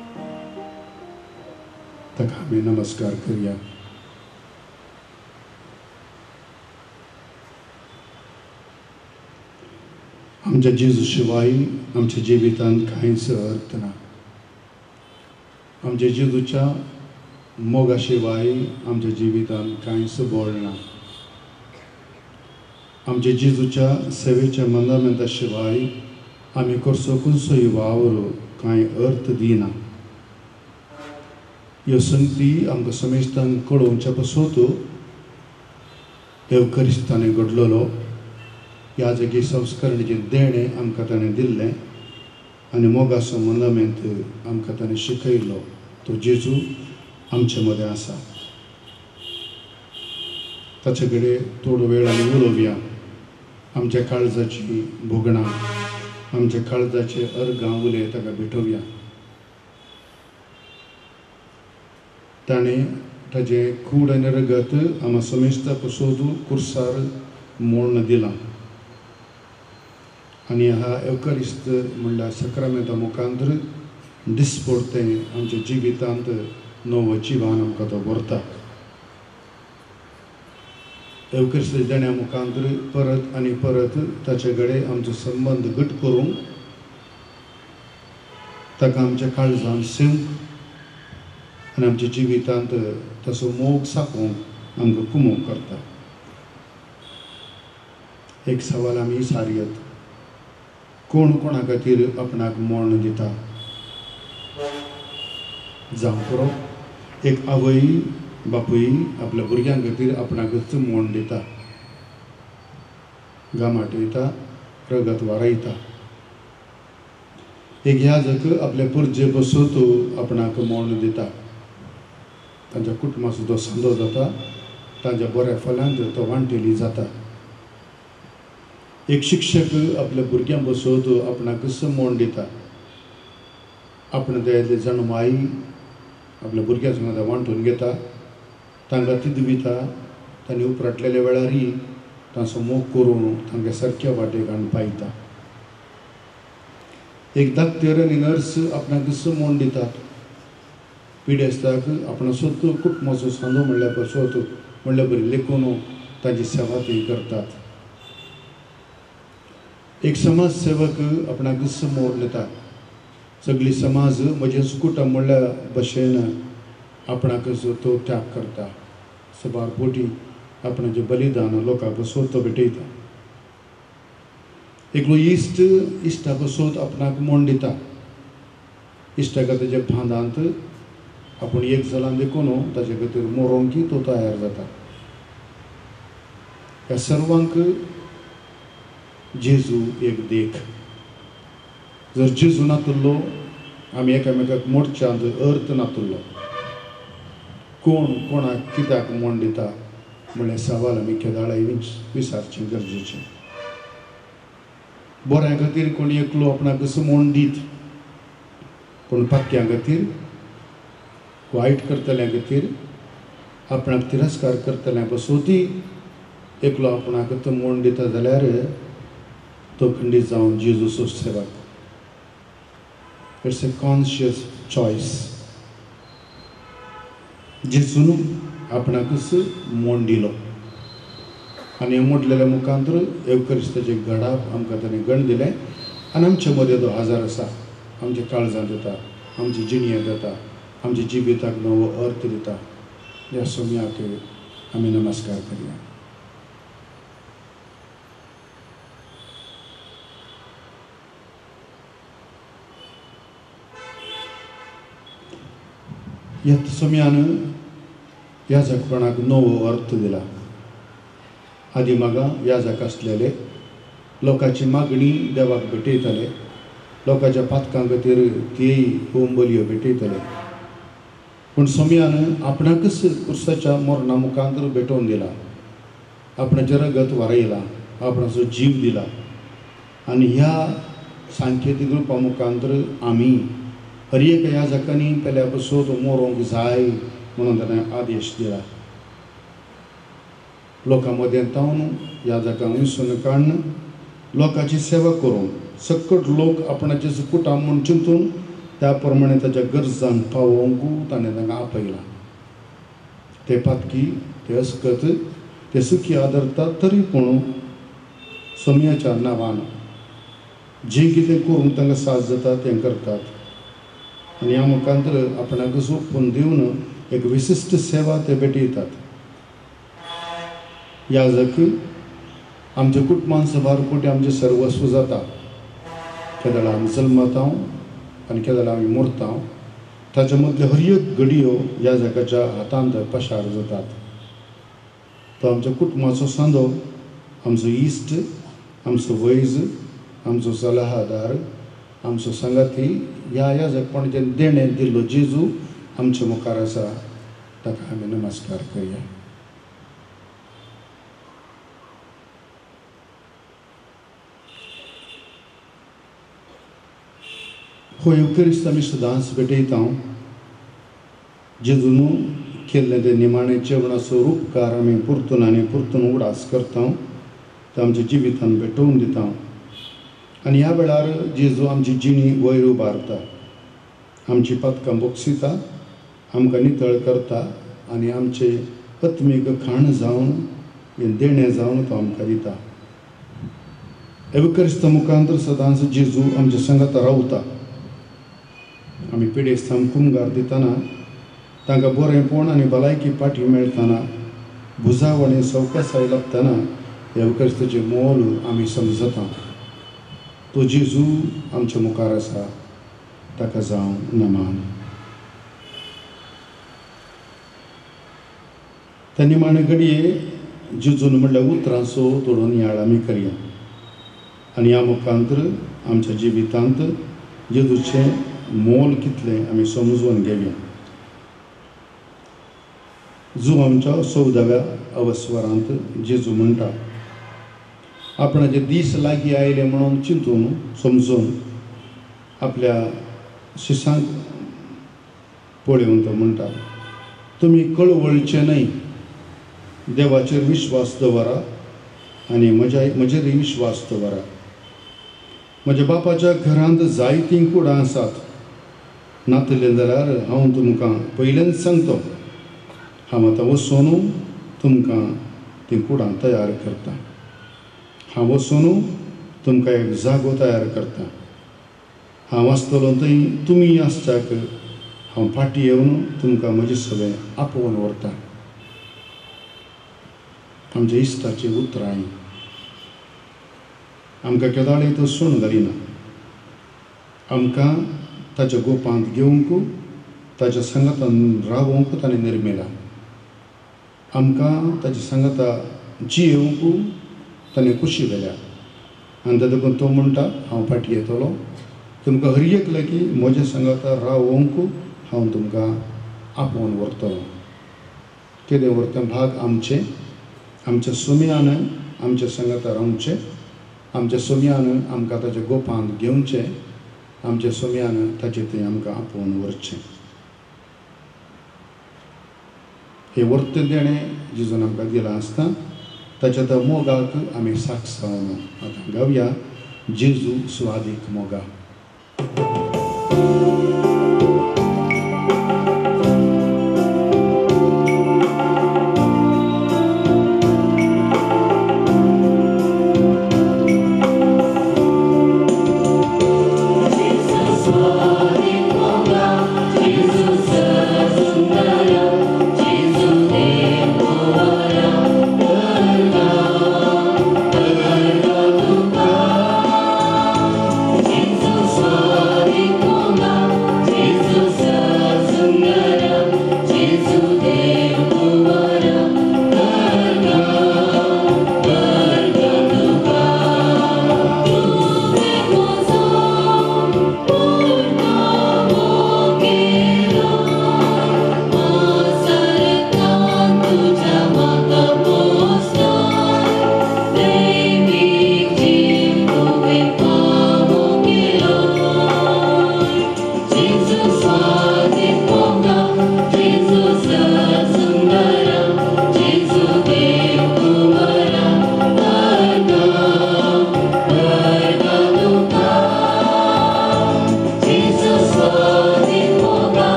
[SPEAKER 1] ताका आमी नमस्कार करया. आमच्या जेजू शिवाय आमच्या जिवितांत कांयच अर्थ ना. आमच्या जेजूच्या मोगा शिवाय आमच्या जिवितांत कांयच बळ ना. आमच्या जेजूच्या सेवेच्या मंदामेंता शिवाय आमी करचो खंयचोय वावर कांय अर्थ दिना. ह्यो संगती आमकां समेस्तांक कळोवच्या पसून एवकरिस्त ताणें घडलेलो ह्या जागी संस्करणेचें देणें आमकां ताणें दिल्लें आनी मोगाचो मंदामेंत आमकां ताणें शिकयलो. तो जेजू आमचे मदें आसा. ताचे कडेन थोडो वेळ आमी उलोवया. आमच्या काळजाची भोगणां आमच्या काळजाचे अर्गां उले ताका भेटोवया. ताणें ताजें कूड आनी रगत आम्हा समेस्ता पसून कुर्सार मोडून दिलां आनी ह्या एवकरिस्त म्हणल्यार सॅक्रमेंटा मुखांतर दिसपडतें आमच्या जिवितांत नवो जिवान आमकां तो व्हरता. एवकरिस्त देण्या मुखांतर परत आनी परत ताचे कडेन आमचो संबंद घट करूंक ताका आमच्या काळजांत सेवंक आनी आमच्या जिवितांत तसो मोग साकोवंक आमकां कुमोव करता. एक सवाल आमी सारयत. कोण कोणा खातीर आपणाक मोडण दिता? जावं पुरो एक आवय बापूय आपल्या भुरग्यां खातीर आपणाकच मोडण दिता, गामाटयता, रगत वारयता. एक याजक आपल्या पुरजे बसोत आपणाक मोडण दिता. तांच्या कुटुंबाचो तो सांदो जाता, तांच्या बऱ्या फळांत तो वांटेली जाता. एक शिक्षक आपल्या भुरग्यां बसोत आपणाकच मोडण दिता. आपण दयातले जन्माई आपल्या भुरग्यां वांगडा वांटून घेता, तांकां तिदविता, तांणी उपराटलेल्या वेळारय तांचो मोग करून तांकां सारक्या वाटेक हाडून पायता. एक धाकटेर आनी नर्स आपणाकच मोडण दितात. पिडेस्ताक आपण स्वत कुटुंबाचो सांदो म्हणल्यार पसत म्हणल्यार बरी लेखून ताची सेवा ती करतात. एक समाज सेवक आपणाकच मोडण दिता. सगळी समाज म्हजें कुटुंब म्हणल्या भशेन आपणाकच तो त्याग करता. सबार पोटी आपणाचें बलिदान लोकांक स्वत भेटयता. एकलो इश्टा बसोत आपणाक मोडण दिता. इश्टाक ताच्या बांदांत आपूण एक जालां देखून ताचे खातीर मरोंकय तो तयार जाता. ह्या सर्वांक जेजू एक देख. जर जेजू नातुल्लो आमी एकामेकाक मोडच्यांत अर्थ नातुल्लो. कोण कोणाक कित्याक मोडण दिता म्हळ्यार सवाल आमी केदाळाय विचारचें गरजेचें. बऱ्यां खातीर कोण एकलो आपणाक मोडण दीत, पूण पाक्यां खातीर, वायट करतल्यां खातीर, आपणाक तिरस्कार करतल्यां बसोती एकलो आपणाक तो मोडण दिता जाल्यार तो खंडीत जावन जेजूचो सेवक. It's a conscious choice. जेजून आपणाकच मोडण दिलो आनी मोडलेल्या मुखांतर एवकरिस्ताचे घडाक आमकां ताणें गण दिलें आनी आमचे मदें तो हजार आसा. आमच्या काळजांत येता, आमच्या जिणयेंत येता, आमच्या जिविताक नवो अर्थ दिता. ह्या सोम्याक आमी नमस्कार करया. ह्या सोम्यान याजकपणाक नवो अर्थ दिला. आदिमागां याजक आसलेले लोकांची मागणी देवाक भेटयताले. लोकांच्या पातकां खातीर तीय होम बलयो भेटयताले. पूण सोम्यान आपणाकच क्रुसाच्या मरणा मुखांतर भेटोवन दिला. आपणाचें रगत वारयलां, आपणाचो जीव दिला आनी ह्या सांकेतीक रुपा मुखांतर आमी हर एक याजकांनी पेल्या बसोत मरोंक जाय म्हणून ताणें आदेश दिला.
[SPEAKER 2] लोकांमध्ये तावन ह्या जागांक विसरून काडून लोकांची सेवा करून सकट लोक आपणाचे कुटाम म्हूण चिंतून त्या प्रमाणे ताच्या गरजांक पावोवंक ताणें तांकां आपयलां. ते पातकी ते अस्कत ते सुखी आदरतात तरी पूण सोम्याच्या नांवान जें कितें करून तांकां साथ जाता तें करतात. आनी ह्या मुखांतर आपणाक सोपून दिवन एक विशिश्ट सेवा ते भेटयतात. याजक आमच्या कुटुंबान सबार कोटी आमचें सर्वस्व जाता. केदळ आमी जल्मता आनी केदळ आमी मरता ताच्या मदल्यो हर एक घडयो याजकाच्या हातांत पशार जातात. तो आमच्या कुटुंबाचो सांदो, आमचो इश्ट, आमचो वैज, आमचो सलाहदार, आमचो संगाती ह्या याजकपणाचें देणें दिल्लो जेजू आमच्या मुखार आसा. ताका आमी नमस्कार करया. हो युकरिस्त आमी सदांच भेटयता. जेजून केल्लें तें निमाणें जेवणाचो उपकार आमी परतून आनी परतून उडास करता. ते आमच्या जिवितान भेटोवन दिता. आनी ह्या वेळार जेजू आमची जिणी वयर उबारता, आमची पातकां बोगसिता, आमकां नितळ करता आनी आमचे आत्मीक खाण जावन हें देणें जावन तो आमकां दिता. एवकरिस्त मुखांतर सदांच जेजू आमच्या संगत रावता. आमी पिडेस्तांक कुमगार दितना, तांकां बरेंपण आनी भलायकी पाठी मेळटना, बुजाव आनी सवकासाय लागतना एवकरिस्ताचें मोल आमी समजता. तो जेजू आमच्या मुखार आसा. ताका जावं नमान. त्या निमाणे घडये जेजून म्हणल्यार उतरांचो थोडो नियाळ आमी करया आनी ह्या मुखांतर आमच्या जिवितांत जेजूचें मोल कितलें आमी समजून घेवया. जो आमच्या 14व्या अवस्वरांत जेजू म्हणटा, आपणाचे दीस लागीं आयले म्हणून चिंतून समजून आपल्या शिसांक पळोवन तो म्हणटा, तुमी कळवळचे न्हय, देवाचेर विश्वास दवरा आनी म्हजेरय विश्वास दवरा. म्हज्या बापाच्या घरांत जायतीं कुडां आसात. नातलें जाल्यार हांव तुमकां पयलेंच सांगता, हांव आतां वचून तुमकां तीं कुडां तयार करता. हांव वचून तुमकां एक जागो तयार करता. हांव आसतलो थंय तुमी आसच्याक हांव फाटीं येवन तुमकां म्हजें सगळें आपोवन व्हरता. आमच्या इश्टाची उतरां आमकां केदाळी तो सूण घालिना. आमकां ताच्या गोपांत घेवंक, ताच्या संगतान रावंक ताणें निर्मिला. आमकां ताच्या संगता जियोवंक ताणें कुशी वेल्या. आनी तातूंत तो म्हणटा, हांव फाटीं येतलो, तुमकां हर एक लागी म्हज्या संगता रावंक हांव तुमकां आपोवन व्हरतलो. कितें व्हरता भाग आमचे, आमच्या सुम्यान आमच्या संगता रावचें, आमच्या सुम्यान आमकां ताच्या गोपांत घेवचें, आमच्या सुम्यान ताचे थंय आमकां आपोवन व्हरचें. हे वर्त देणें जेजून आमकां दिलां आसता. ताच्या त्या मोगाक आमी साक्षावन आतां गावया. जेजू स्वादीक मोगा.
[SPEAKER 9] Sorry.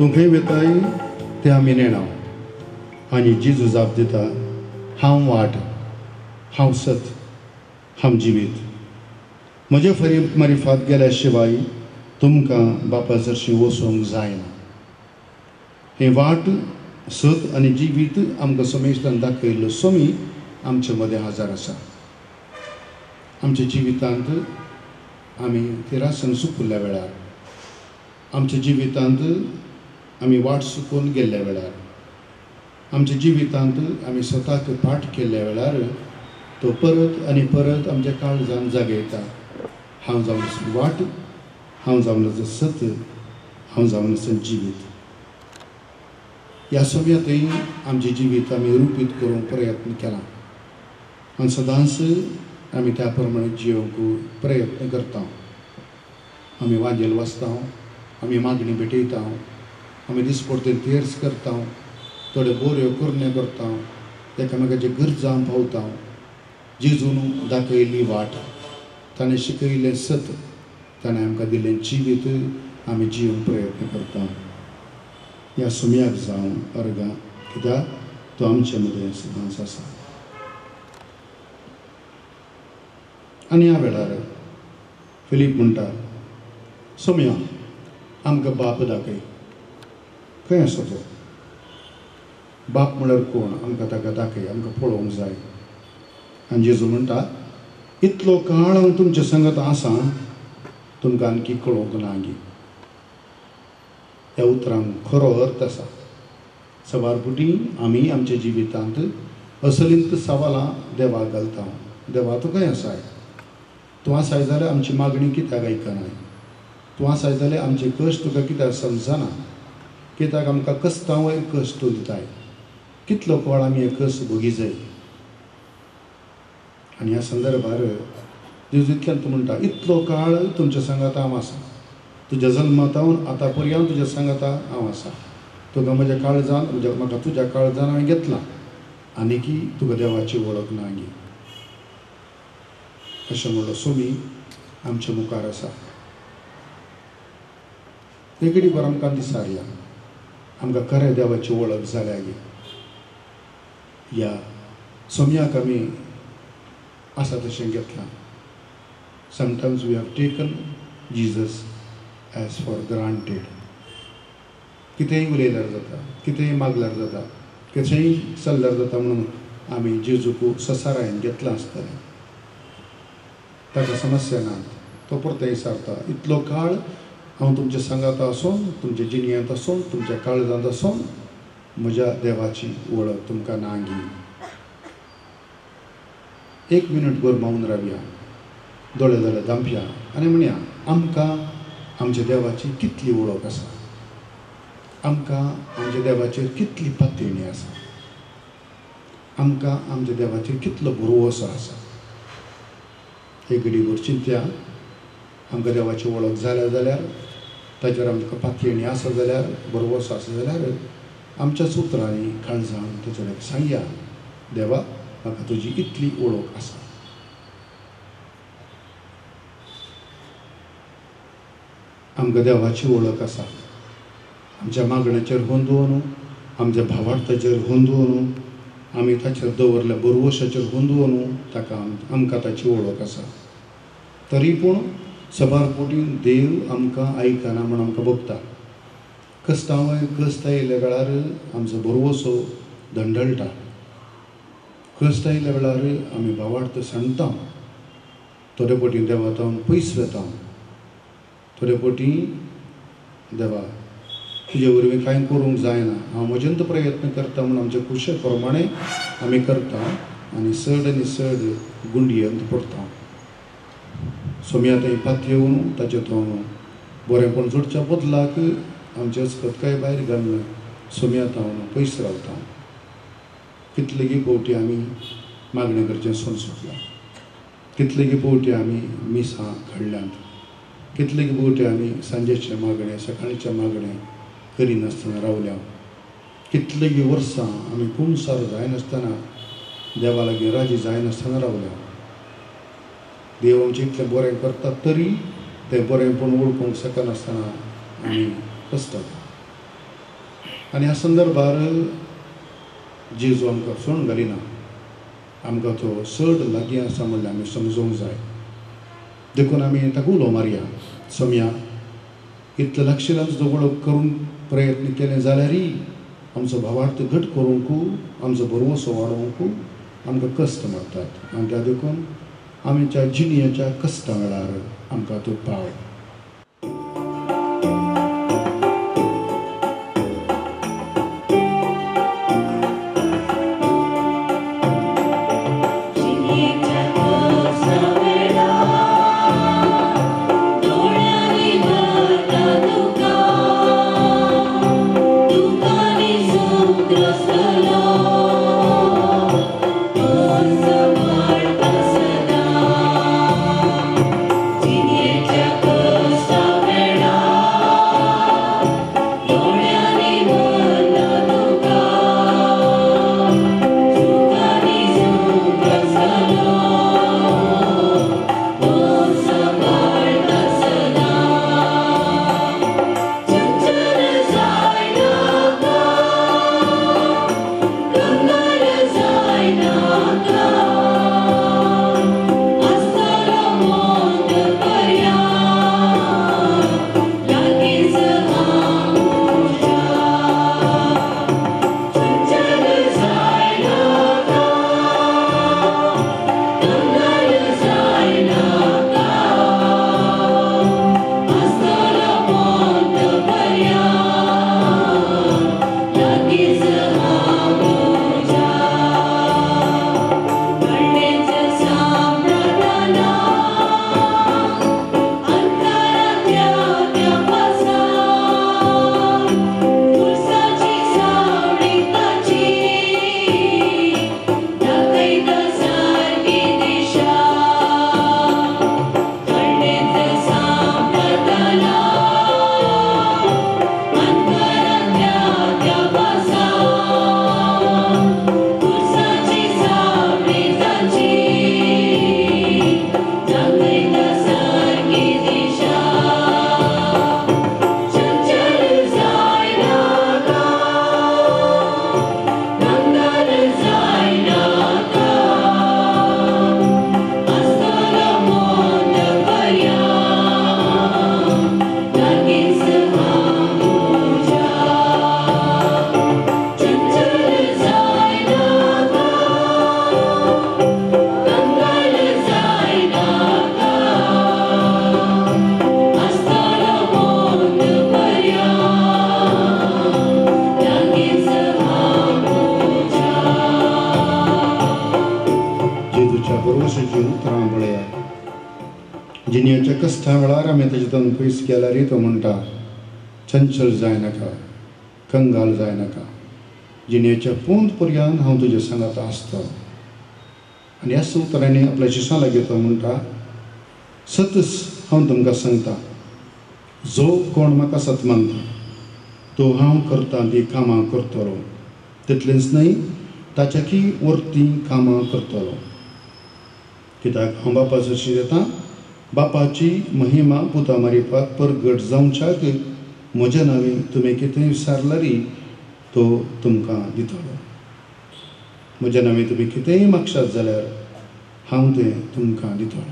[SPEAKER 1] तूं खंय वेताय तें आमी नेणाव. आनी जेजू जाप दिता, हांव वाट, हांव सत, हांव जिवीत. म्हजे मारिफात गेल्या शिवाय तुमकां बापा जरशी वचोंक जायना. हे वाट, सत आनी जिवीत आमकां सोमेश्वरान दाखयल्लो सोमी आमचे मदें हजर आसा. आमच्या जिवितांत आमी तिरासन सुकल्ल्या वेळार, आमच्या जिवितांत आमी वाट चुकून गेल्ल्या वेळार, आमच्या जिवितांत आमी स्वताक पाठ केल्ल्या वेळार तो परत आनी परत आमच्या काळजान जागयता. हांव जावन वाट, हांव जावन सत, हांव जावन जिवीत. ह्या सोम्यातय आमचें जिवीत आमी रुपीत करूंक प्रयत्न केला आनी सदांच आमी त्या प्रमाणे जियोंक प्रयत्न करता. आमी वाजेल वाचता, आमी मागणी भेटयता, आमी दिसपडते तेर्स करता, थोड्यो बऱ्यो करण्यो करता, एकामेकाचे गरजां पावता. जेजून दाखयल्ली वाट, ताणें शिकयलें सत, ताणें आमकां दिलें जिवीत आमी जियोंक प्रयत्न करता. ह्या सुम्याक जावं अर्गा, कित्याक तो आमचे मदें सदांच आसा. आनी ह्या वेळार फिलीप म्हणटा, सोम्या आमकां बाप दाखय. खंय आसा तो? बाप म्हळ्यार कोण? आमकां ताका दाखय, आमकां पळोवंक जाय. आनी जेजू म्हणटा, इतलो काळ हांव तुमचे संगत आसां, तुमकां आणकी कळोवंक ना गी. ह्या उतरांक खरो अर्थ आसा. सवारपुटी आमी आमच्या जिवितांत असलींत सवालां देवाक घालता. देवा तूं खंय आसाय? तूं आसाय जाल्यार आमची मागणी कित्याक आयकनाय? तूं आसाय जाल्यार आमचे कश्ट तुका कित्याक समजना? कित्याक आमकां कश्टां वयर कश्ट दिताय? कितलो काळ आमी हे कश्ट भोगी जाय? आनी ह्या संदर्भार जेजूंतल्यान तूं म्हणटा, इतलो काळ तुमच्या संगत हांव आसा. तुज्या जल्मांतावन आतां पर्यंत तुज्या सांगाता हांव आसा. तुका म्हज्या काळजान, म्हाका तुज्या काळजान हांवें घेतलां, आनीकी तुका देवाची वळख ना गी. अशें म्हणलो सोमी आमच्या मुखार आसा. एक घडीभर आमकां दिसारया, आमकां खरें देवाची वळख जाल्या गी. ह्या सोम्याक आमी आसा तशें घेतलां. Sometimes we have taken Jesus as for granted. कितेंय उलयल्यार जाता, कितेंय मागल्यार जाता, कशेंय चल्ल्यार जाता म्हणून आमी जेजूक ससारायन घेतलां आसतलें. ताका समस्या नात. तो परते विचारता, इतलो काळ हांव तुमच्या संगात आसून, तुमच्या जिणयांत आसून, तुमच्या काळजांत आसून म्हज्या देवाची वळख तुमकां ना गी. एक मिनटभर मौन रावया, दोळे दोळे धांपया आनी म्हणया, आमकां आमच्या देवाची कितली वळख आसा? आमकां आमच्या देवाचेर कितली पातयणी आसा? आमकां आमच्या देवाचेर कितलो भरवोसो आसा? एक घडीभर चिंतया. आमकां देवाची वळख जाल्या जाल्यार, ताचेर आमकां पातयणी आसा जाल्यार, भरवोसो आसा जाल्यार आमच्याच उतरांनी काळजान ताचे कडेन सांगया, देवा म्हाका तुजी इतली वळख आसा. आमकां देवाची वळख आसा. आमच्या मागण्याचेर हुंदून, आमच्या भावार्थाचेर हुंदून, आमी ताचेर दवरल्या भरवशाचेर हुंदून ताका आमकां ताची वळख आसा. तरी पूण सबारपोटी देव आमकां आयकना म्हूण आमकां भोगता. कश्टां वयर कश्ट आयिल्ल्या वेळार आमचो भरवोसो धंडळटा. कश्ट आयिल्ल्या वेळार आमी भावार्थ सांडटा. थोडे पटी देवातावन पयस वेता. थोडे पटी देवा तुजे वरवीं कांय करूंक जायना, हांव म्हजेंत प्रयत्न करता म्हणून आमच्या कुशे प्रमाणे आमी करता आनी चड आनी चड गुंडयेंत पडटा. सोम्यात पातयेवन ताचे तो बरेंपण जोडच्या बदलाक आमचे अस्पतकाय भायर घालून सोम्यात हांव पयस रावता. कितलेगी फावटी आमी मागणें करचें सोन सुटलां. कितलेगी फावटी आमी मिसां घडल्यांत. कितलेगी फावटी आमी सांजेचें मागणें, सकाळचें मागणें करिनासतना रावल्या. कितलेगी वर्सां आमी कुमसार जायनासतना, देवा लागीं राजी जायनासतना रावल्या. देव आमचें इतलें बरें करता तरी तें बरेंपण वळखूंक शकनासतना आमी कसतात. आनी ह्या संदर्भार जेजू आमकां सोडून घालिना, आमकां तो चड लागीं आसा म्हणल्यार आमी समजूंक जाय. देखून आमी ताका उलो मारया. सोम्या इतले लागशिल्लो आमचो दोगोडो करून प्रयत्न केले जाल्यारय आमचो भावार्थ घट करूंकू, आमचो बरोवसो वाडोवंकू आमकां कश्ट मारतात. आनी त्या देखून आमच्या जिणेच्या कश्टा वेळार आमकां तूं पाव. जिणेच्या कश्टा वेळार आमी तातूंत पयस गेल्यारय तो म्हणटा चंचल जाय नाका, कंगाल जाय नाका, जिणेच्या पोंद पर्यंत हांव तुजे सांगात आसता. आनी ह्या उतरांनी आपल्या शिश्यां लागीं तो म्हणटा सतच हांव तुमकां सांगता, जो कोण म्हाका सत मानता तो हांव करता ती कामां करतलो, तितलेंच न्हय ताच्याकी वर्ती कामां करतलो. कित्याक हांव बापाचो शीर येता, बापाची महिमा पुता मारिपाक परगट जावच्याक म्हज्या नांवें तुमी कितेंय विचारल्यारय तो तुमकां दितलो. म्हज्या नांवें तुमी कितेंय मागशात जाल्यार हांव तें तुमकां दितलो.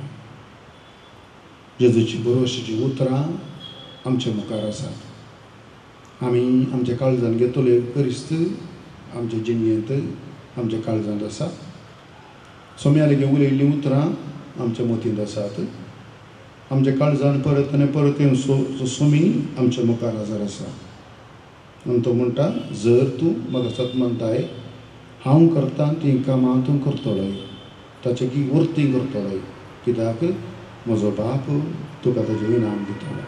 [SPEAKER 1] जेजूची बरोवशीची उतरां आमच्या मुखार आसात. आमी आमच्या काळजांत घेतले करिस्त आमच्या जिणेंत आमच्या काळजांत आसा. सोम्या लेगीत उलयल्लीं उतरां आमच्या मतींत आसात. आमच्या काळजांत परत आनी परत येवन सोमी आमच्या मुखार हजर आसा. आनी तो म्हणटा जर तूं म्हाका सत मानताय, हांव करता ती कामां तूं करतलोय, ताच्याकी वर्ती करतलोय, कित्याक म्हजो बाप तुका ताजें इनाम दितलो.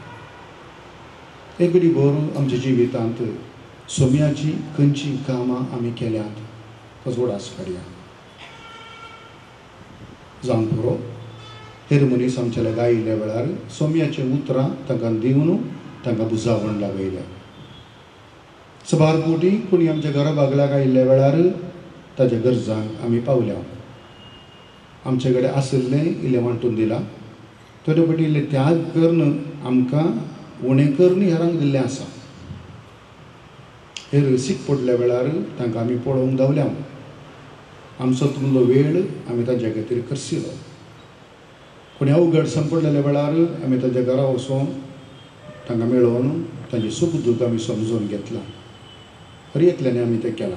[SPEAKER 1] एक घडी भर आमच्या जिवितांत सोम्याची खंयची कामां आमी केल्यांत ताचो उडास काडया. जावन पुरो हेर मनीस आमच्या लागीं आयिल्ल्या वेळार सोम्याचें उतरां तांकां दिवन तांकां बुजावण लायल्या. सबार पोटी कोणी आमच्या घरा बागल्याक आयिल्ल्या वेळार ताच्या गरजांक आमी पावल्या. आमचे कडेन आशिल्लें इल्लें वांटून दिलां, थोडे फावटी इल्लें त्याग करून आमकां उणें करून हेरांक दिल्लें आसा.
[SPEAKER 2] हेर सीक पडल्या वेळार तांकां आमी पळोवंक धांवल्या आमचो तुमलो वेळ आमी तांचे खातीर करसिलो पूण ह्या उगड संपडलेल्या वेळार आमी तांच्या घरा वचून तांकां मेळोवन तांची सूख दूख आमी समजून घेतलां खरी एकल्याने आमी तें केलां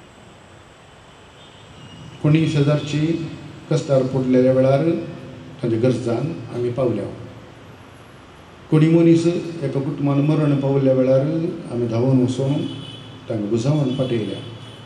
[SPEAKER 2] कोणी शेजारची कश्टार पडलेल्या वेळार तांच्या गरजान आमी पावल्या कोणी मनीस एका कुटुंबान मरण पावल्ल्या वेळार आमी धांवून वचून तांकां बुजावण फाटयल्या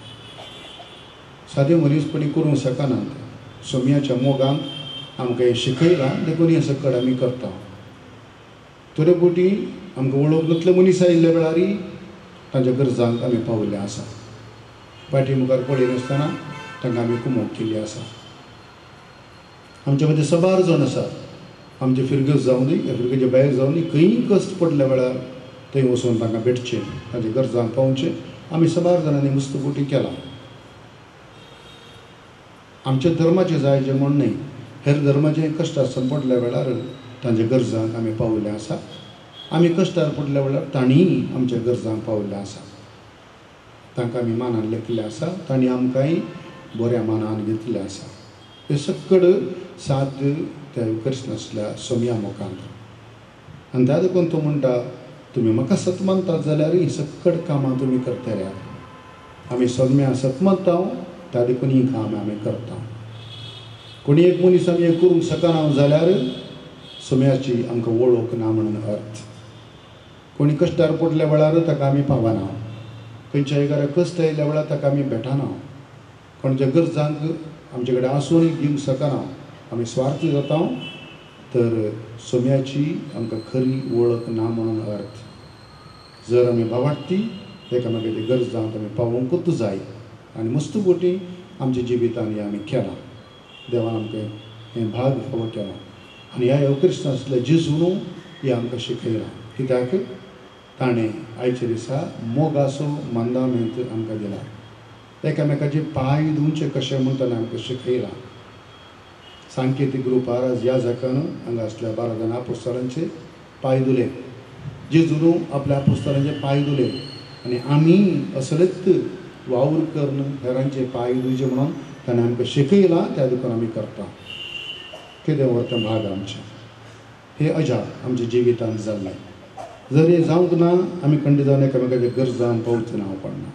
[SPEAKER 2] सादे मनीसपणी करूंक शकनात सोमयाच्या मोगांक आमकां हें शिकयलां देखून हें सकट आमी करता थोडे फावटी आमकां वळख नसले मनीस आयिल्ल्या वेळार तांच्या गरजांक आमी पावल्ले आसा फाटी मुखार पळयनासतना तांकां आमी कुमोग केल्ली आसा आमचे मदें सबार जाण आसात आमचे फिरगत जावं दी ह्या फिरगेचे भायर जावं दी खंयी कश्ट पडल्या वेळार थंय वचून तांकां भेटचें तांच्या गरजांक पावचें आमी सबार जाणांनी मुस्तफुटी केलां आमच्या धर्माचें जाय जें म्हण न्ही हेर धर्माचें कश्टार पडल्या वेळार तांच्या गरजांक आमी पावल्ले आसा आमी कश्टार पडल्या वेळार तांणीय आमच्या गरजांक पावल्ले आसा तांकां आमी मानान लेखिल्ले आसा तांणी आमकांय बऱ्या मानान घेतिल्ले आसा हे सकट साद त्या युकरिस्ट नासल्या सोमया मोखांत आनी त्या देखून तो म्हणटा तुमी म्हाका सत मानतात जाल्यार ही सकट कामां तुमी करतल्यात आमी सोम्या सत मानता त्या देखून ही कामां आमी करता कोणी एक मनीस आमी हें करूंक शकना जाल्यार सोम्याची आमकां वळख ना म्हणून अर्थ कोणी कश्टार पडल्या वेळार ताका आमी पावना खंयच्याय घरा कश्ट आयिल्ल्या वेळार ताका आमी भेटना कोणाच्या गरजांक आमचे कडेन आसूनय दिवंक शकना आमी स्वार्थी जाता तर सोम्याची आमकां खरी वळख ना म्हणून अर्थ जर आमी भावार्थी एकामेकाची गरजांक आमी पावोवंकूच जाय आनी मस्तुगोटी आमच्या जिवितांनी आमी केलां देवान आमकां हें भाग फावो केलां आनी ह्या युकरिस्ट आसल्या जेजून ही आमकां शिकयलां कित्याक ताणें आयच्या दिसा मोगाचो मंदामेंत आमकां दिला एकामेकाचे पांय धुवचे कशें म्हूण ताणें आमकां शिकयलां सांकेतीक रुपार आज ह्या जाकान हांगा आसल्या 12 जाणां आपोस्तलांचे पांय धुले जेजून आपल्या आपोस्तलांचे पांय धुले आनी आमी असलेच वावर करून हेरांचे पांय धुवचे म्हणून ताणें आमकां शिकयलां त्या देखून आमी करता कितें व्हरता भाग आमचे हे अजाप आमच्या जिवितांत जाल्लें जर हें जावंक ना आमी खंडितान एकामेकाच्या गरजांक पावचे ना पडना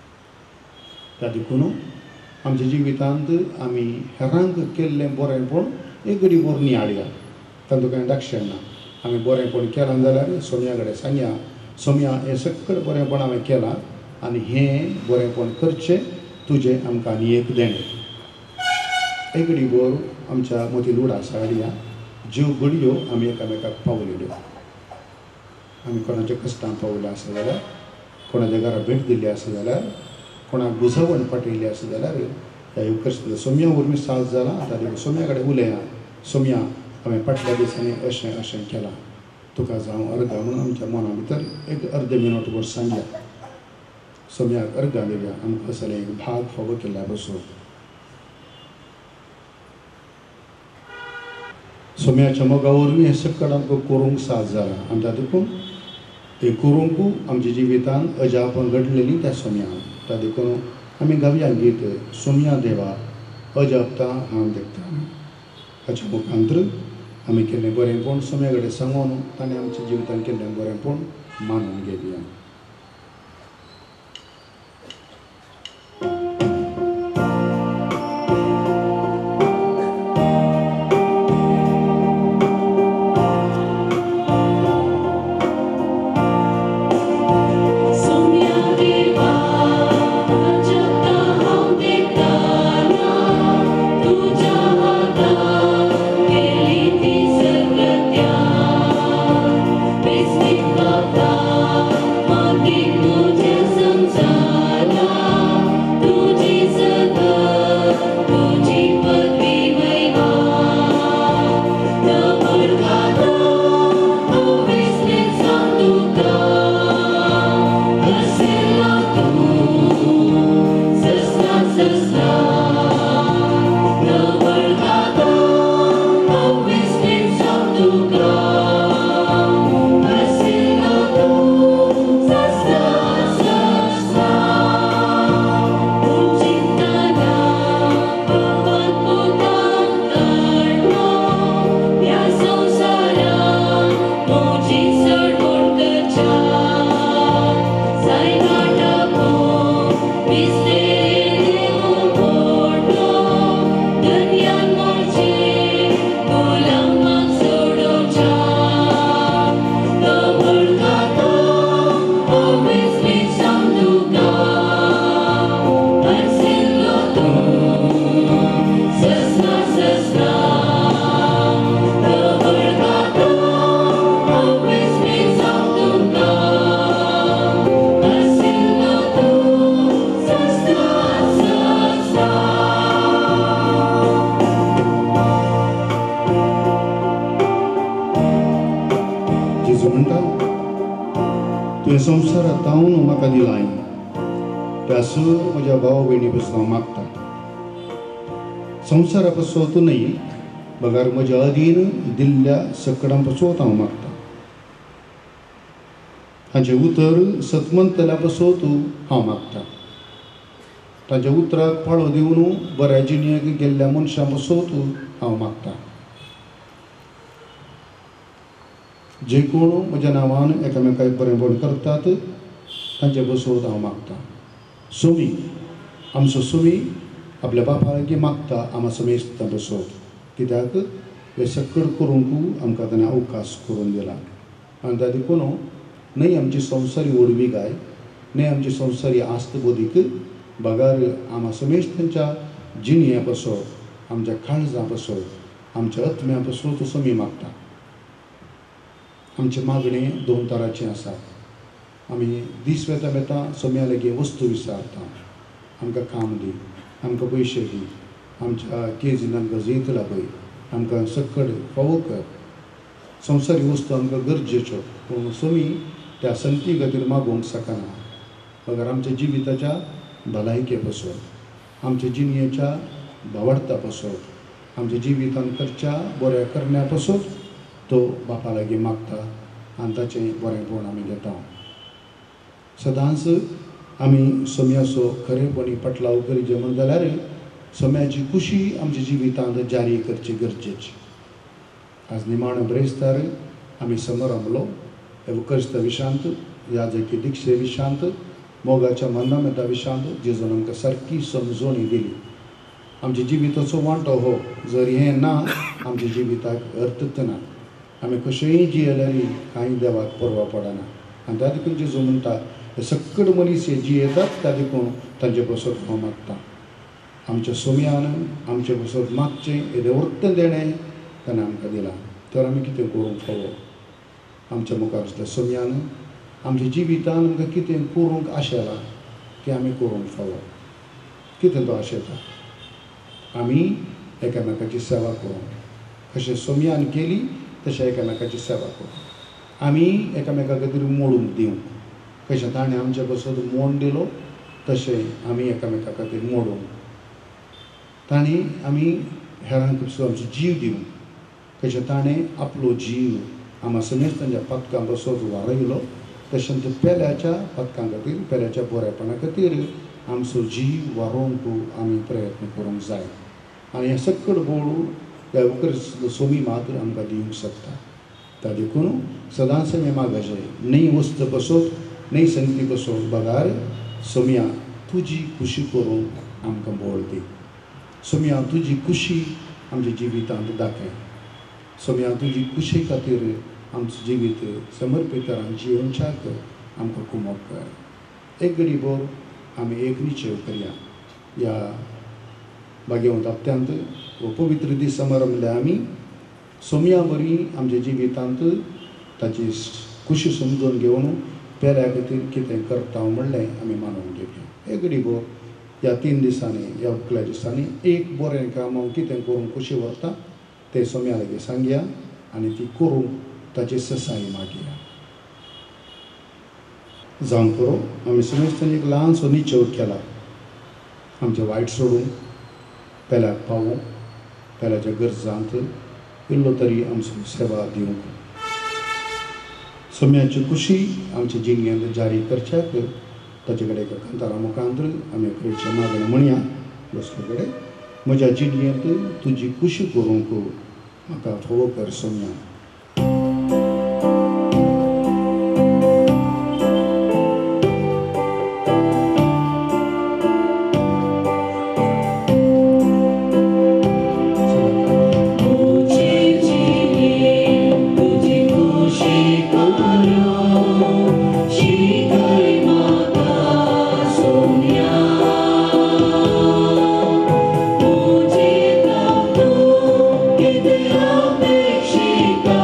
[SPEAKER 2] त्या देखून आमच्या जिवितांत आमी हेरांक केल्लें बरेंपण एक घडी भर नियाळया तातूंत कांय दाक्षण ना आमी बरेंपण केलां जाल्यार सोम्या कडेन सांगया सोम्या हें सकट बरेंपण हांवें केलां आनी हें बरेंपण करचें तुजें आमकां आनी एक देणें एक घडी भर आमच्या मदीं उडास हाडया ज्यो घडयो आमी एकामेकाक पावलेल्यो आमी कोणाच्या कश्टांत पावले आसा जाल्यार कोणाच्या घरा भेट दिल्ली आसा जाल्यार कोणाक बुजावण फाटयल्ली आसा जाल्यार ह्या युकरिस्ट सोम्या वरवीं साज जाला ताच्या देखून सोम्या कडेन उलया सोम्या हांवें फाटल्या दिसांनी अशें अशें केलां तुका जावं अर्घा म्हणून आमच्या मना भितर एक अर्द मिनट भर सांगया सोम्याक अर्घा दिवया आमकां असले एक भाग फावो केल्ल्या बसून सोम्याच्या मोगा वरवीं हें सकट आमकां करूंक साज जाला आनी त्या देखून हें करूंक आमच्या जिवितांत अजापां घडलेलीं त्या सोम्याक त्या देखून आमी गावया गीत सोम्या देवा अजापता हांव देखता हाच्या मुखांतर आमी केल्लें बरेंपण सोम्या कडेन सांगून ताणें आमच्या जिवितांत केल्लें बरेंपण मानून घेवया
[SPEAKER 9] Baba
[SPEAKER 2] जेजू म्हणटा तुवें संवसारांत तावन म्हाका दिलाय त्यास म्हज्या भाव भयणी पासून हांव मागता संवसारा पासून न्ही बगार म्हज्या अधीन दिल्ल्या सकडां पासून हांव मागता हाचें उतर सतमंतल्या पासून हांव मागता ताच्या उतराक पाळो दिवन बऱ्या जिणेक गेल्ल्या मनशां पासून हांव मागता जे कोण म्हज्या नांवान एकामेकाक बरेंपण करतात तांचे बसोत हांव मागता सोमी आमचो सोमी आपल्या बापा लागीं मागता आमा समेस्त बसोत कित्याक हे सकड करूंक आमकां ताणें अवकाश करून दिला आनी ताका देखून न्हय आमची संवसारी ओडविकाय न्हय आमची संवसारी आस्त बोधीक बगार आमा समेस्तांच्या जिणया बसोत आमच्या काळजां बसोत आमच्या आत्म्या बसोत सोमी मागता आमचे मागणे दोन तरांचे आसा आमी दीस वेता वेता सोम्या लागीं वस्तू विचारता आमकां काम दी आमकां पयशे दी आमच्या केजीन आमकां जैत लाभय आमकां सकड फावो कर संवसारी वस्तू आमकां गरजेच्यो पूण सोमी त्या संती खातीर मागोवंक शकना बगर आमच्या जिविताच्या भलायके पासून आमच्या जिणयेच्या भावार्था पासून आमच्या जिवितान खर्च्या बऱ्या करण्या पासून तो बापा लागीं मागता आनी ताचें बरेंपण आमी घेता सदांच आमी सोम्याचो खरेपणी पटलाव करचें म्हण जाल्यार सोम्याची खुशी आमच्या जिवितांत जारी करची गरजेची आज निमाण ब्रेस्तार आमी समोर आमलो एवकरिस्त विशांत याजकी दिक्षे विशांत मोगाच्या मन्नामेता विशांत जेजून आमकां सारकी समजोणी दिली आमच्या जिविताचो वांटो हो जर हें ना आमच्या जिविताक अर्थच ना आमी कशेंय जियेल्यार कांय देवाक परवा पडना आनी त्या देखून जेजू म्हणटा हे सक्कड मनीस हे जियेतात त्या देखून तांचे बसत हांव मागता आमच्या सोम्यान आमचे बसत मागचें हें वर्त देणें ताणें आमकां दिलां तर आमी कितें करूंक फावो आमच्या मुखार आसल्या सोम्यान आमच्या जिवितान आमकां कितें करूंक आशेला तें आमी करूंक फावो कितें तो आशेता आमी एकामेकाची सेवा करूंक कशें सोम्यान केली तशें एकामेकाची सेवा करूंक आमी एकामेका खातीर मोडूंक दिवंक कशें ताणें आमचे बसत मोड दिलो तशें आमी एकामेका खातीर मोडूंक ताणें आमी हेरांक सुद्दां आमचो जीव दिवंक कशें ताणें आपलो जीव आमा समेस्तांच्या पथकां बसत वारयलो तशेंच पेल्याच्या पथकां खातीर पेल्याच्या बरेपणा खातीर आमचो जीव वारोवंक आमी प्रयत्न करूंक जाय आनी हें सकड बोळ एवकरिस्त सोमी मात आमकां दिवंक शकता त्या देखून सदांच आमी मागचें न्हय वस्त बसोत न्हय संगती बसोत बगार सोम्या तुजी खुशी करूंक आमकां बोळ दी सोम्या तुजी खुशी आमच्या जिवितांत दाखय सोम्या तुजी खुशी खातीर आमचो जिवीत समर्पीत करून जिवनच्याक आमकां कुमक कर एक घडी भर आमी एक निश्चय करया ह्या भाग्यवंत हप्त्यांत हो पवित्र दीस समारंभले आमी सोम्या बरी आमच्या जिवितांत ताची खुशी समजून घेवन पेल्या खातीर कितें करता म्हणलें आमी मानून घेवया एक घडी भर ह्या 3 दिसांनी ह्या उकल्या दिसांनी एक बरें काम हांव कितें करून खुशी व्हरता तें सोम्या लागीं सांगया आनी ती करूंक ताची ससाय मागया जावं करो आमी समेस्तान एक ल्हानसो निचेव केला आमचें वायट सोडून पेल्याक पावोवंक पेल्याच्या गरजांत इल्लो तरी आमचो सेवा दिवंक सोम्याची खुशी आमच्या जिणयेंत जारी करच्याक ताचे कडेन एका कांतारा मुखांतर आमी खंयचें मागणें म्हणया बसले कडेन म्हज्या जिणयेंत तुजी खुशी करूंक म्हाका फोव कर सोम्या
[SPEAKER 9] She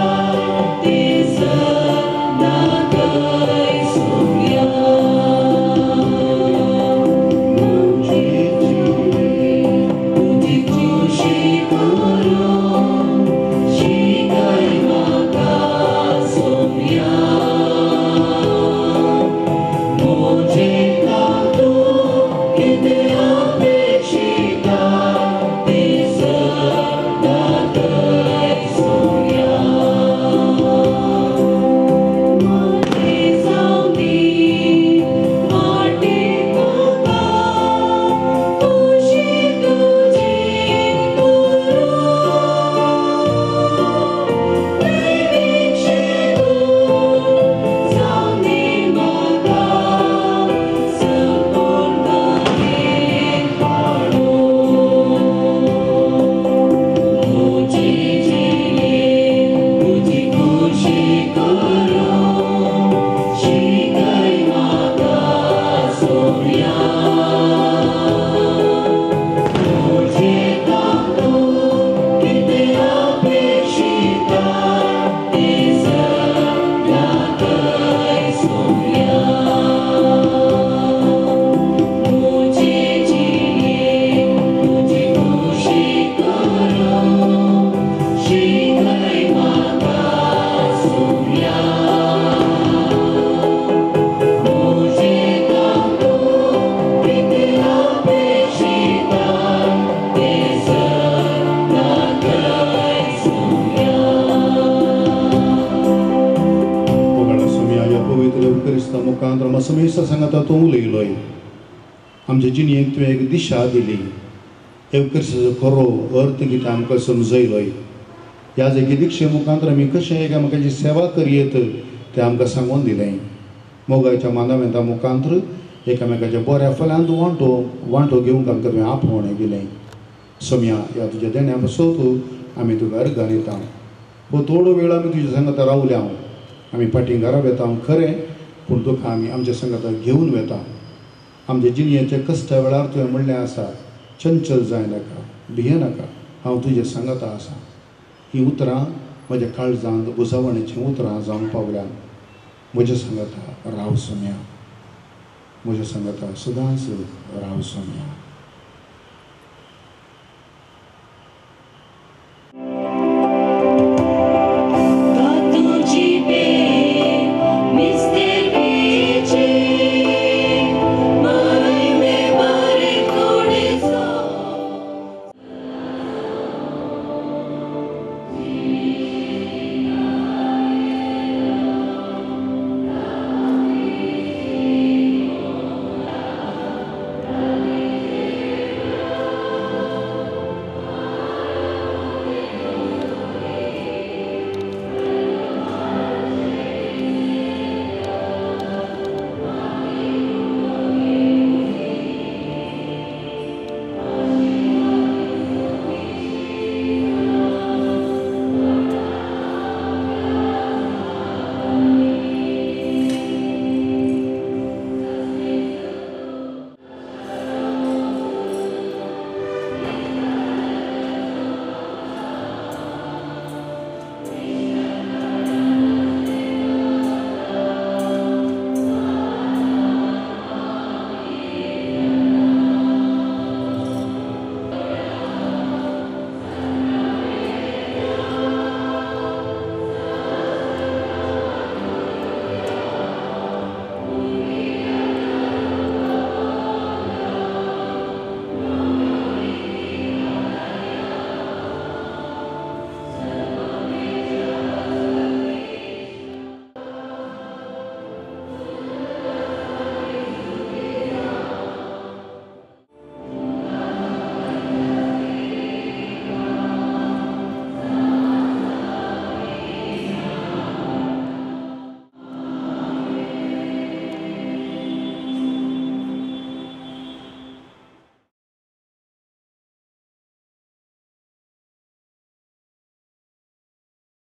[SPEAKER 1] मुखांतर समेस्त सांगता तूं उलयलोय आमच्या जिणेक तुवें एक दिशा दिली एवकरिस्ताचो खरो अर्थ कितें आमकां समजयलोय ह्या जागी दिक्षे मुखांतर आमी कशें एकामेकाची सेवा करयेत तें आमकां सांगून दिलें मोगाच्या मांदामेंता मुखांतर एकामेकाच्या बऱ्या फल्यांत वांटो घेवंक आमकां तुवें आपोवणें दिलें सोम्या ह्या तुज्या देण्या बसोवत आमी तुका अर्गान येता पूण थोडो वेळ आमी तुज्या सांगाता रावल्या आमी पाठींगारा वेता खरें पूण तुका आमी आमच्या सांगाता घेवन वेता आमच्या जिणेच्या कश्टा वेळार तुवें म्हणलें आसा चंचल जाय नाका भिये नाका हांव तुजे सांगाता आसा ही उतरां म्हज्या काळजांत बुजावणेचीं उतरां जावन पावल्यान म्हज्या सांगाता राव सोम्या म्हज्या सांगाता सदांच राव सोम्या